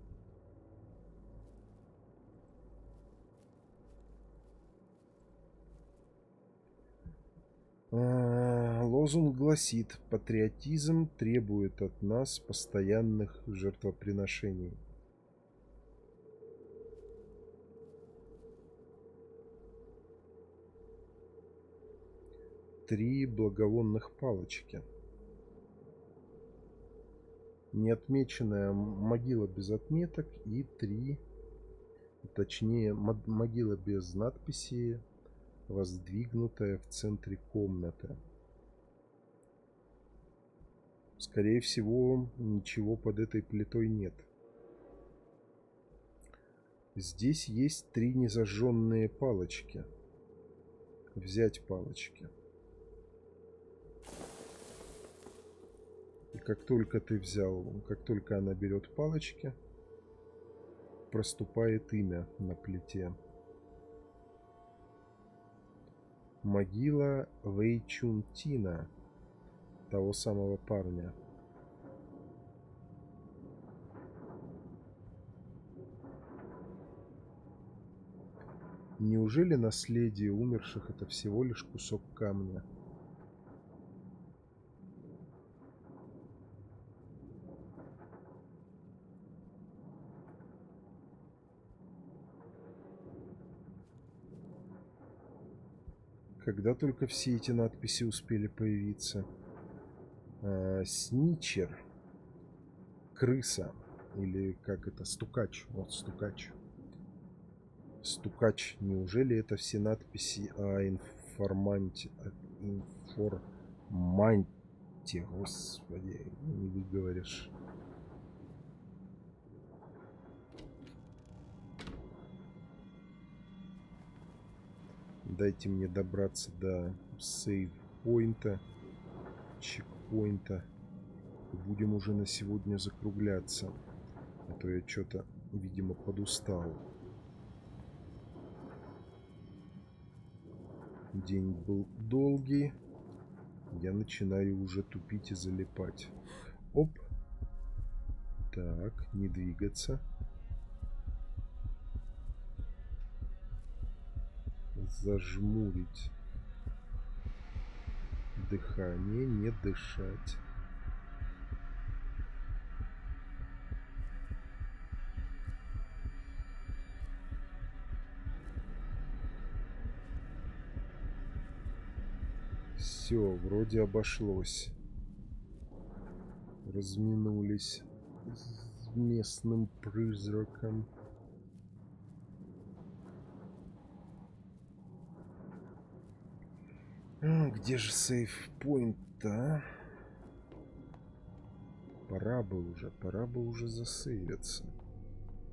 А, лозунг гласит: патриотизм требует от нас постоянных жертвоприношений. Три благовонных палочки. Неотмеченная могила без отметок и три, точнее, могила без надписи, воздвигнутая в центре комнаты. Скорее всего, ничего под этой плитой нет. Здесь есть три незажженные палочки. Взять палочки. И как только ты взял, как только она берет палочки, проступает имя на плите. Могила Вэйчунтина, того самого парня. Неужели наследие умерших — это всего лишь кусок камня? Когда только все эти надписи успели появиться. А, сничер. Крыса. Или как это? Стукач. Вот стукач. Стукач. Неужели это все надписи о информанте? О информанте. Господи, не выговоришь. Дайте мне добраться до сейв-поинта, чекпоинта. И будем уже на сегодня закругляться. А то я что-то, видимо, подустал. День был долгий. Я начинаю уже тупить и залипать. Оп. Так, не двигаться. Зажмурить дыхание, не дышать. Все, вроде обошлось. Разминулись с местным призраком. Где же сейф-поинт-то? Пора бы уже, пора бы уже засейвиться.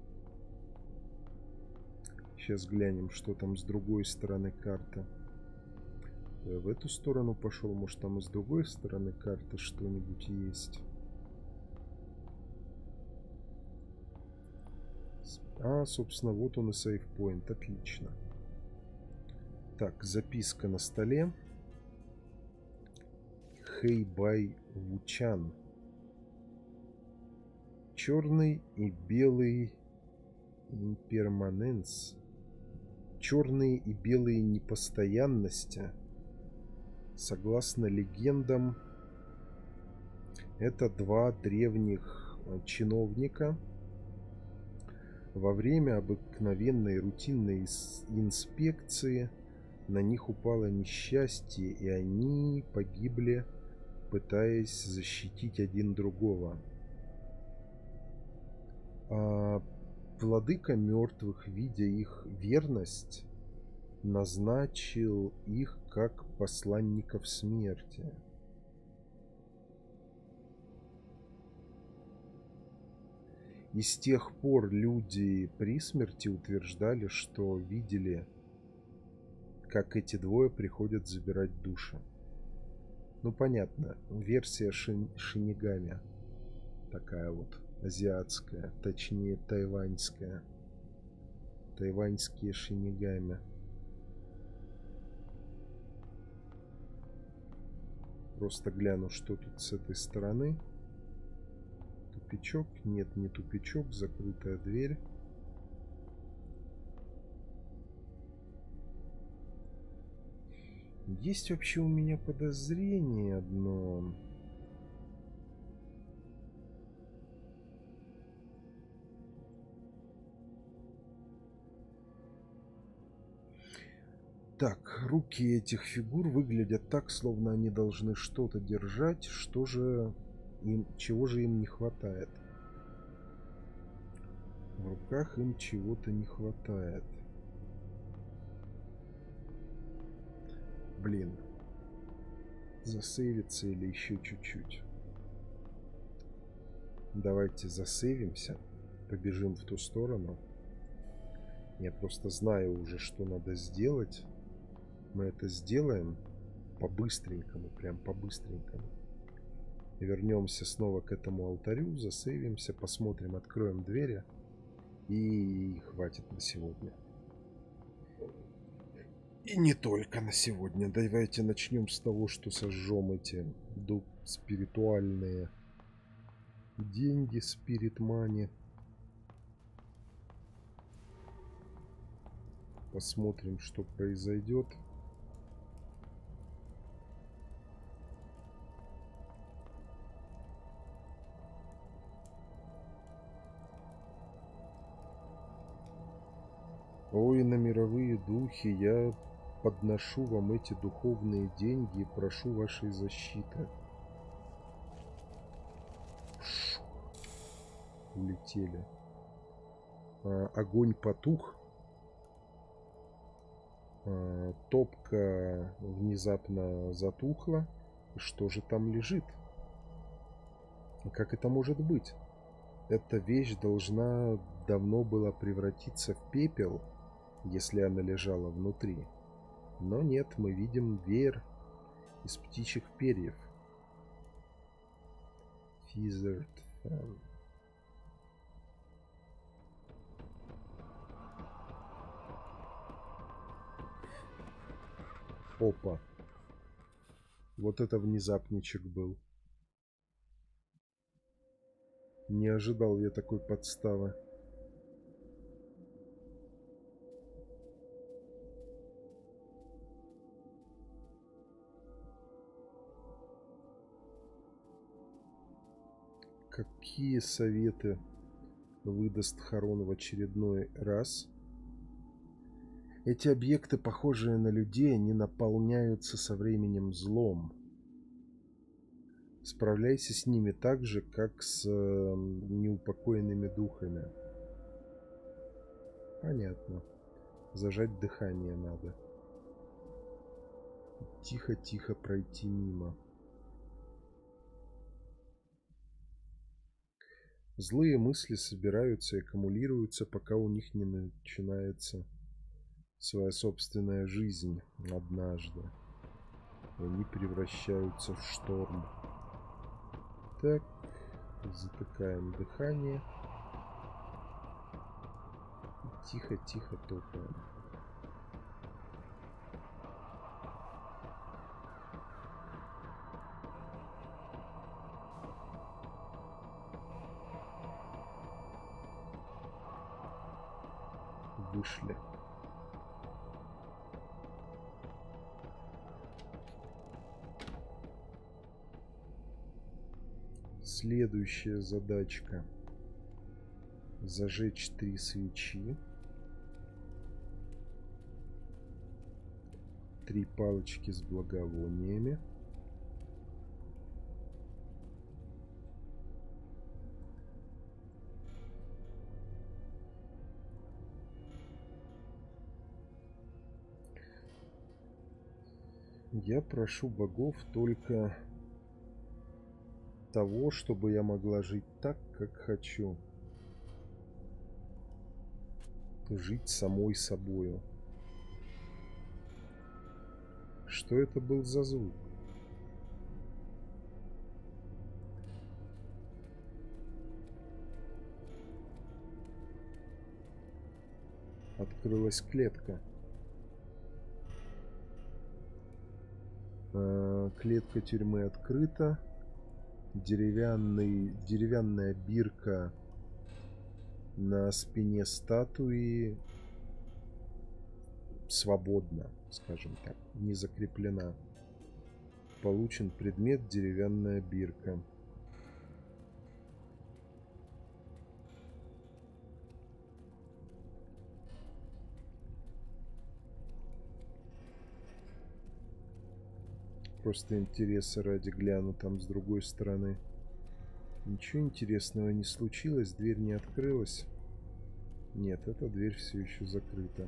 Сейчас глянем, что там с другой стороны карты. Я в эту сторону пошел. Может, там и с другой стороны карты что-нибудь есть. А, собственно, вот он и сейфпоинт. Отлично. Так, записка на столе. Хэйбай Вучан. Черный и белый имперманенс. Черные и белые непостоянности, согласно легендам, это два древних чиновника. Во время обыкновенной рутинной инспекции на них упало несчастье, и они погибли, пытаясь защитить один другого. А владыка мертвых, видя их верность, назначил их как посланников смерти. И с тех пор люди при смерти утверждали, что видели, как эти двое приходят забирать души. Ну, понятно, версия шин Шинигами. Такая вот азиатская, точнее тайваньская. Тайваньские шинигами. Просто гляну, что тут с этой стороны. Тупичок? Нет, не тупичок. Закрытая дверь. Есть вообще у меня подозрение одно. Так, руки этих фигур выглядят так, словно они должны что-то держать. Что же им, чего же им не хватает? В руках им чего-то не хватает. Блин. Засейвиться или еще чуть-чуть? Давайте засейвимся. Побежим в ту сторону. Я просто знаю уже, что надо сделать. Мы это сделаем по-быстренькому, прям по-быстренькому. Вернемся снова к этому алтарю, засейвимся, посмотрим, откроем двери. И хватит на сегодня. И не только на сегодня. Давайте начнем с того, что сожжем эти дуб спиритуальные деньги, спирит мани. Посмотрим, что произойдет. Ой, на мировые духи, я подношу вам эти духовные деньги и прошу вашей защиты. Шу. Улетели. А, огонь потух. А, топка внезапно затухла. Что же там лежит? Как это может быть? Эта вещь должна давно была превратиться в пепел, если она лежала внутри. Но нет, мы видим веер из птичьих перьев. Feathered fan. Опа. Вот это внезапничек был. Не ожидал я такой подставы. Какие советы выдаст Харон в очередной раз? Эти объекты, похожие на людей, они наполняются со временем злом. Справляйся с ними так же, как с э, неупокоенными духами. Понятно. Зажать дыхание надо. Тихо-тихо пройти мимо. Злые мысли собираются и аккумулируются, пока у них не начинается своя собственная жизнь однажды. И они превращаются в шторм. Так, затыкаем дыхание. Тихо-тихо топаем. Вышли. Следующая задачка. Зажечь три свечи. Три палочки с благовониями. Я прошу богов только того, чтобы я могла жить так, как хочу. Жить самой собою. Что это был за звук? Открылась клетка. Клетка тюрьмы открыта. Деревянный, деревянная бирка на спине статуи свободна, скажем так, не закреплена. Получен предмет деревянная бирка. Просто интереса ради гляну там с другой стороны. Ничего интересного не случилось, дверь не открылась. Нет, эта дверь все еще закрыта.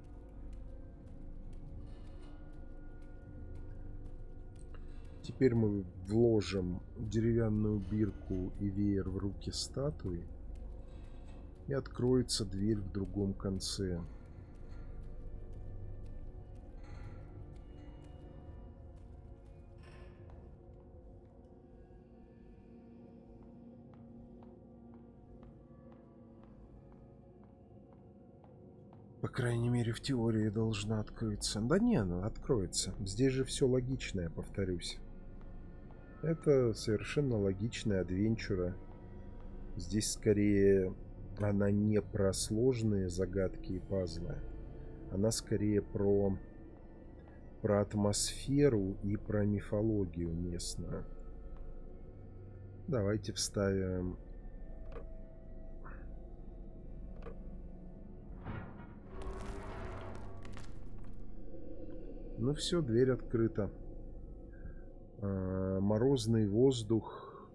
Теперь мы вложим деревянную бирку и веер в руки статуи. И откроется дверь в другом конце. По крайней мере, в теории должна открыться. Да не, она откроется. Здесь же все логичное, повторюсь. Это совершенно логичная адвенчура. Здесь скорее она не про сложные загадки и пазлы. Она скорее про, про атмосферу и про мифологию местную. Давайте вставим... Ну все, дверь открыта. А, морозный воздух.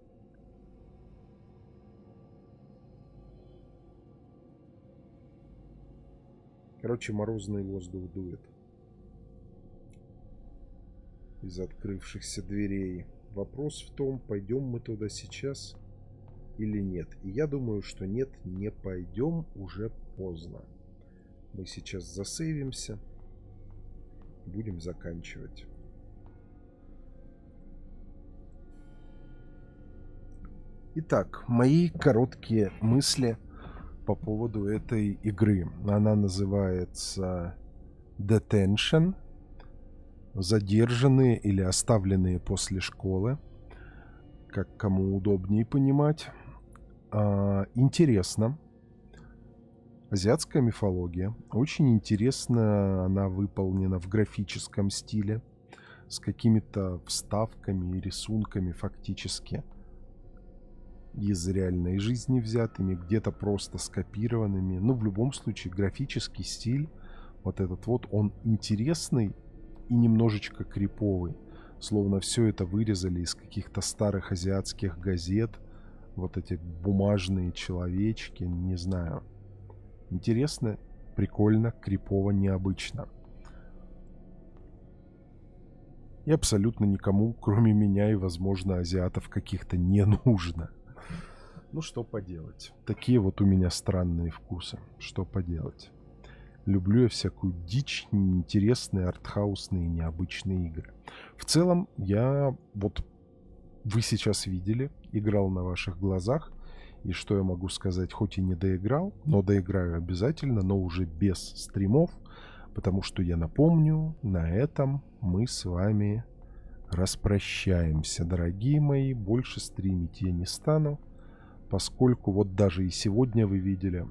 Короче, морозный воздух дует из открывшихся дверей. Вопрос в том, пойдем мы туда сейчас или нет. И я думаю, что нет, не пойдем, уже поздно. Мы сейчас засейвимся. Будем заканчивать. Итак, мои короткие мысли по поводу этой игры. Она называется Detention. Задержанные или оставленные после школы. Как кому удобнее понимать. А, интересно. Азиатская мифология. Очень интересно она выполнена в графическом стиле. С какими-то вставками и рисунками фактически из реальной жизни взятыми. Где-то просто скопированными. Но в любом случае графический стиль, вот этот вот, он интересный и немножечко криповый. Словно все это вырезали из каких-то старых азиатских газет. Вот эти бумажные человечки, не знаю. Интересно, прикольно, крипово, необычно. И абсолютно никому, кроме меня и, возможно, азиатов каких-то, не нужно. Ну, что поделать. Такие вот у меня странные вкусы. Что поделать. люблю я всякую дичь, неинтересные, артхаусные, необычные игры. В целом, я вот вы сейчас видели, играл на ваших глазах. И что я могу сказать, хоть и не доиграл, но доиграю обязательно, но уже без стримов, потому что я напомню, на этом мы с вами распрощаемся, дорогие мои. Больше стримить я не стану, поскольку вот даже и сегодня вы видели,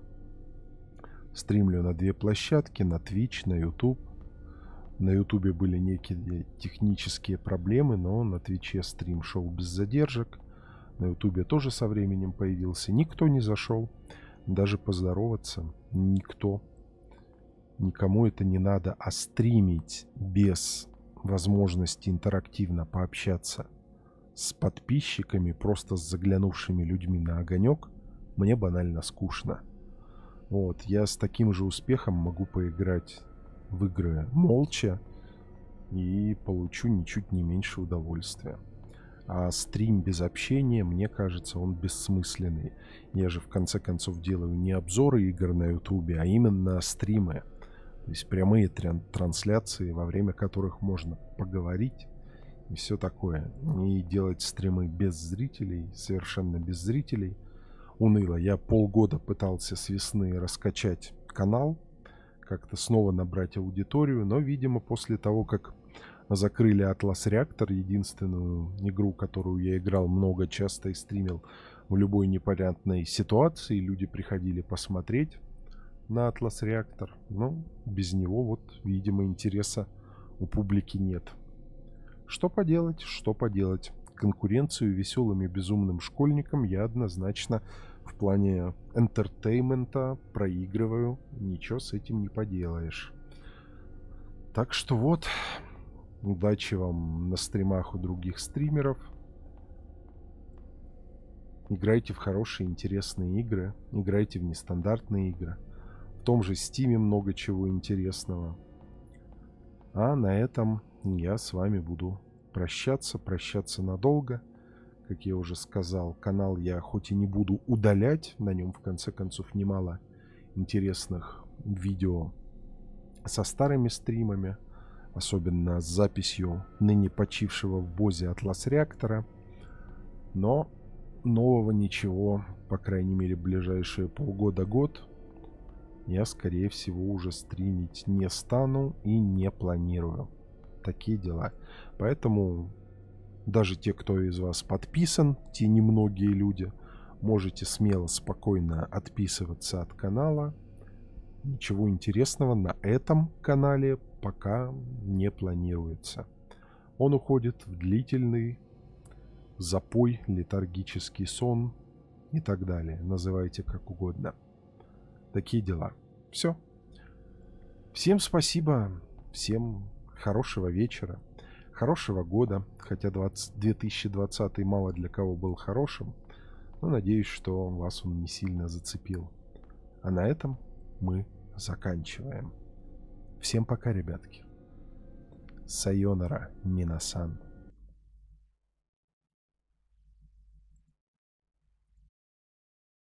стримлю на две площадки, на Twitch, на YouTube. На YouTube были некие технические проблемы, но на Twitch стрим шел без задержек. На Ютубе тоже со временем появился. Никто не зашел. Даже поздороваться. Никто. Никому это не надо. А стримить без возможности интерактивно пообщаться с подписчиками, просто с заглянувшими людьми на огонек, мне банально скучно. Вот. Я с таким же успехом могу поиграть в игры молча и получу ничуть не меньше удовольствия. А стрим без общения, мне кажется, он бессмысленный. Я же в конце концов делаю не обзоры игр на ютубе, а именно стримы. То есть прямые тран- трансляции, во время которых можно поговорить и все такое. И делать стримы без зрителей, совершенно без зрителей, уныло. Я полгода пытался с весны раскачать канал, как-то снова набрать аудиторию, но, видимо, после того, как закрыли Atlas Reactor, единственную игру, которую я играл много, часто и стримил в любой непонятной ситуации. Люди приходили посмотреть на Atlas Reactor. Но без него, вот, видимо, интереса у публики нет. Что поделать, что поделать. Конкуренцию веселым и безумным школьникам я однозначно в плане энтертеймента проигрываю. Ничего с этим не поделаешь. Так что вот... Удачи вам на стримах у других стримеров. Играйте в хорошие, интересные игры. Играйте в нестандартные игры. В том же Стиме много чего интересного. А на этом я с вами буду прощаться. Прощаться надолго. Как я уже сказал, канал я хоть и не буду удалять. На нем, в конце концов, немало интересных видео со старыми стримами. Особенно с записью ныне почившего в БОЗе Atlas Reactor. Но нового ничего, по крайней мере, в ближайшие полгода-год, я, скорее всего, уже стримить не стану и не планирую. Такие дела. Поэтому даже те, кто из вас подписан, те немногие люди, можете смело, спокойно отписываться от канала. Ничего интересного на этом канале пока не планируется. Он уходит в длительный запой, летаргический сон и так далее. Называйте как угодно. Такие дела. Все. Всем спасибо. Всем хорошего вечера. Хорошего года. Хотя две тысячи двадцатый мало для кого был хорошим. Но надеюсь, что вас он не сильно зацепил. А на этом мы заканчиваем. Всем пока, ребятки. Сайонара, Минасан.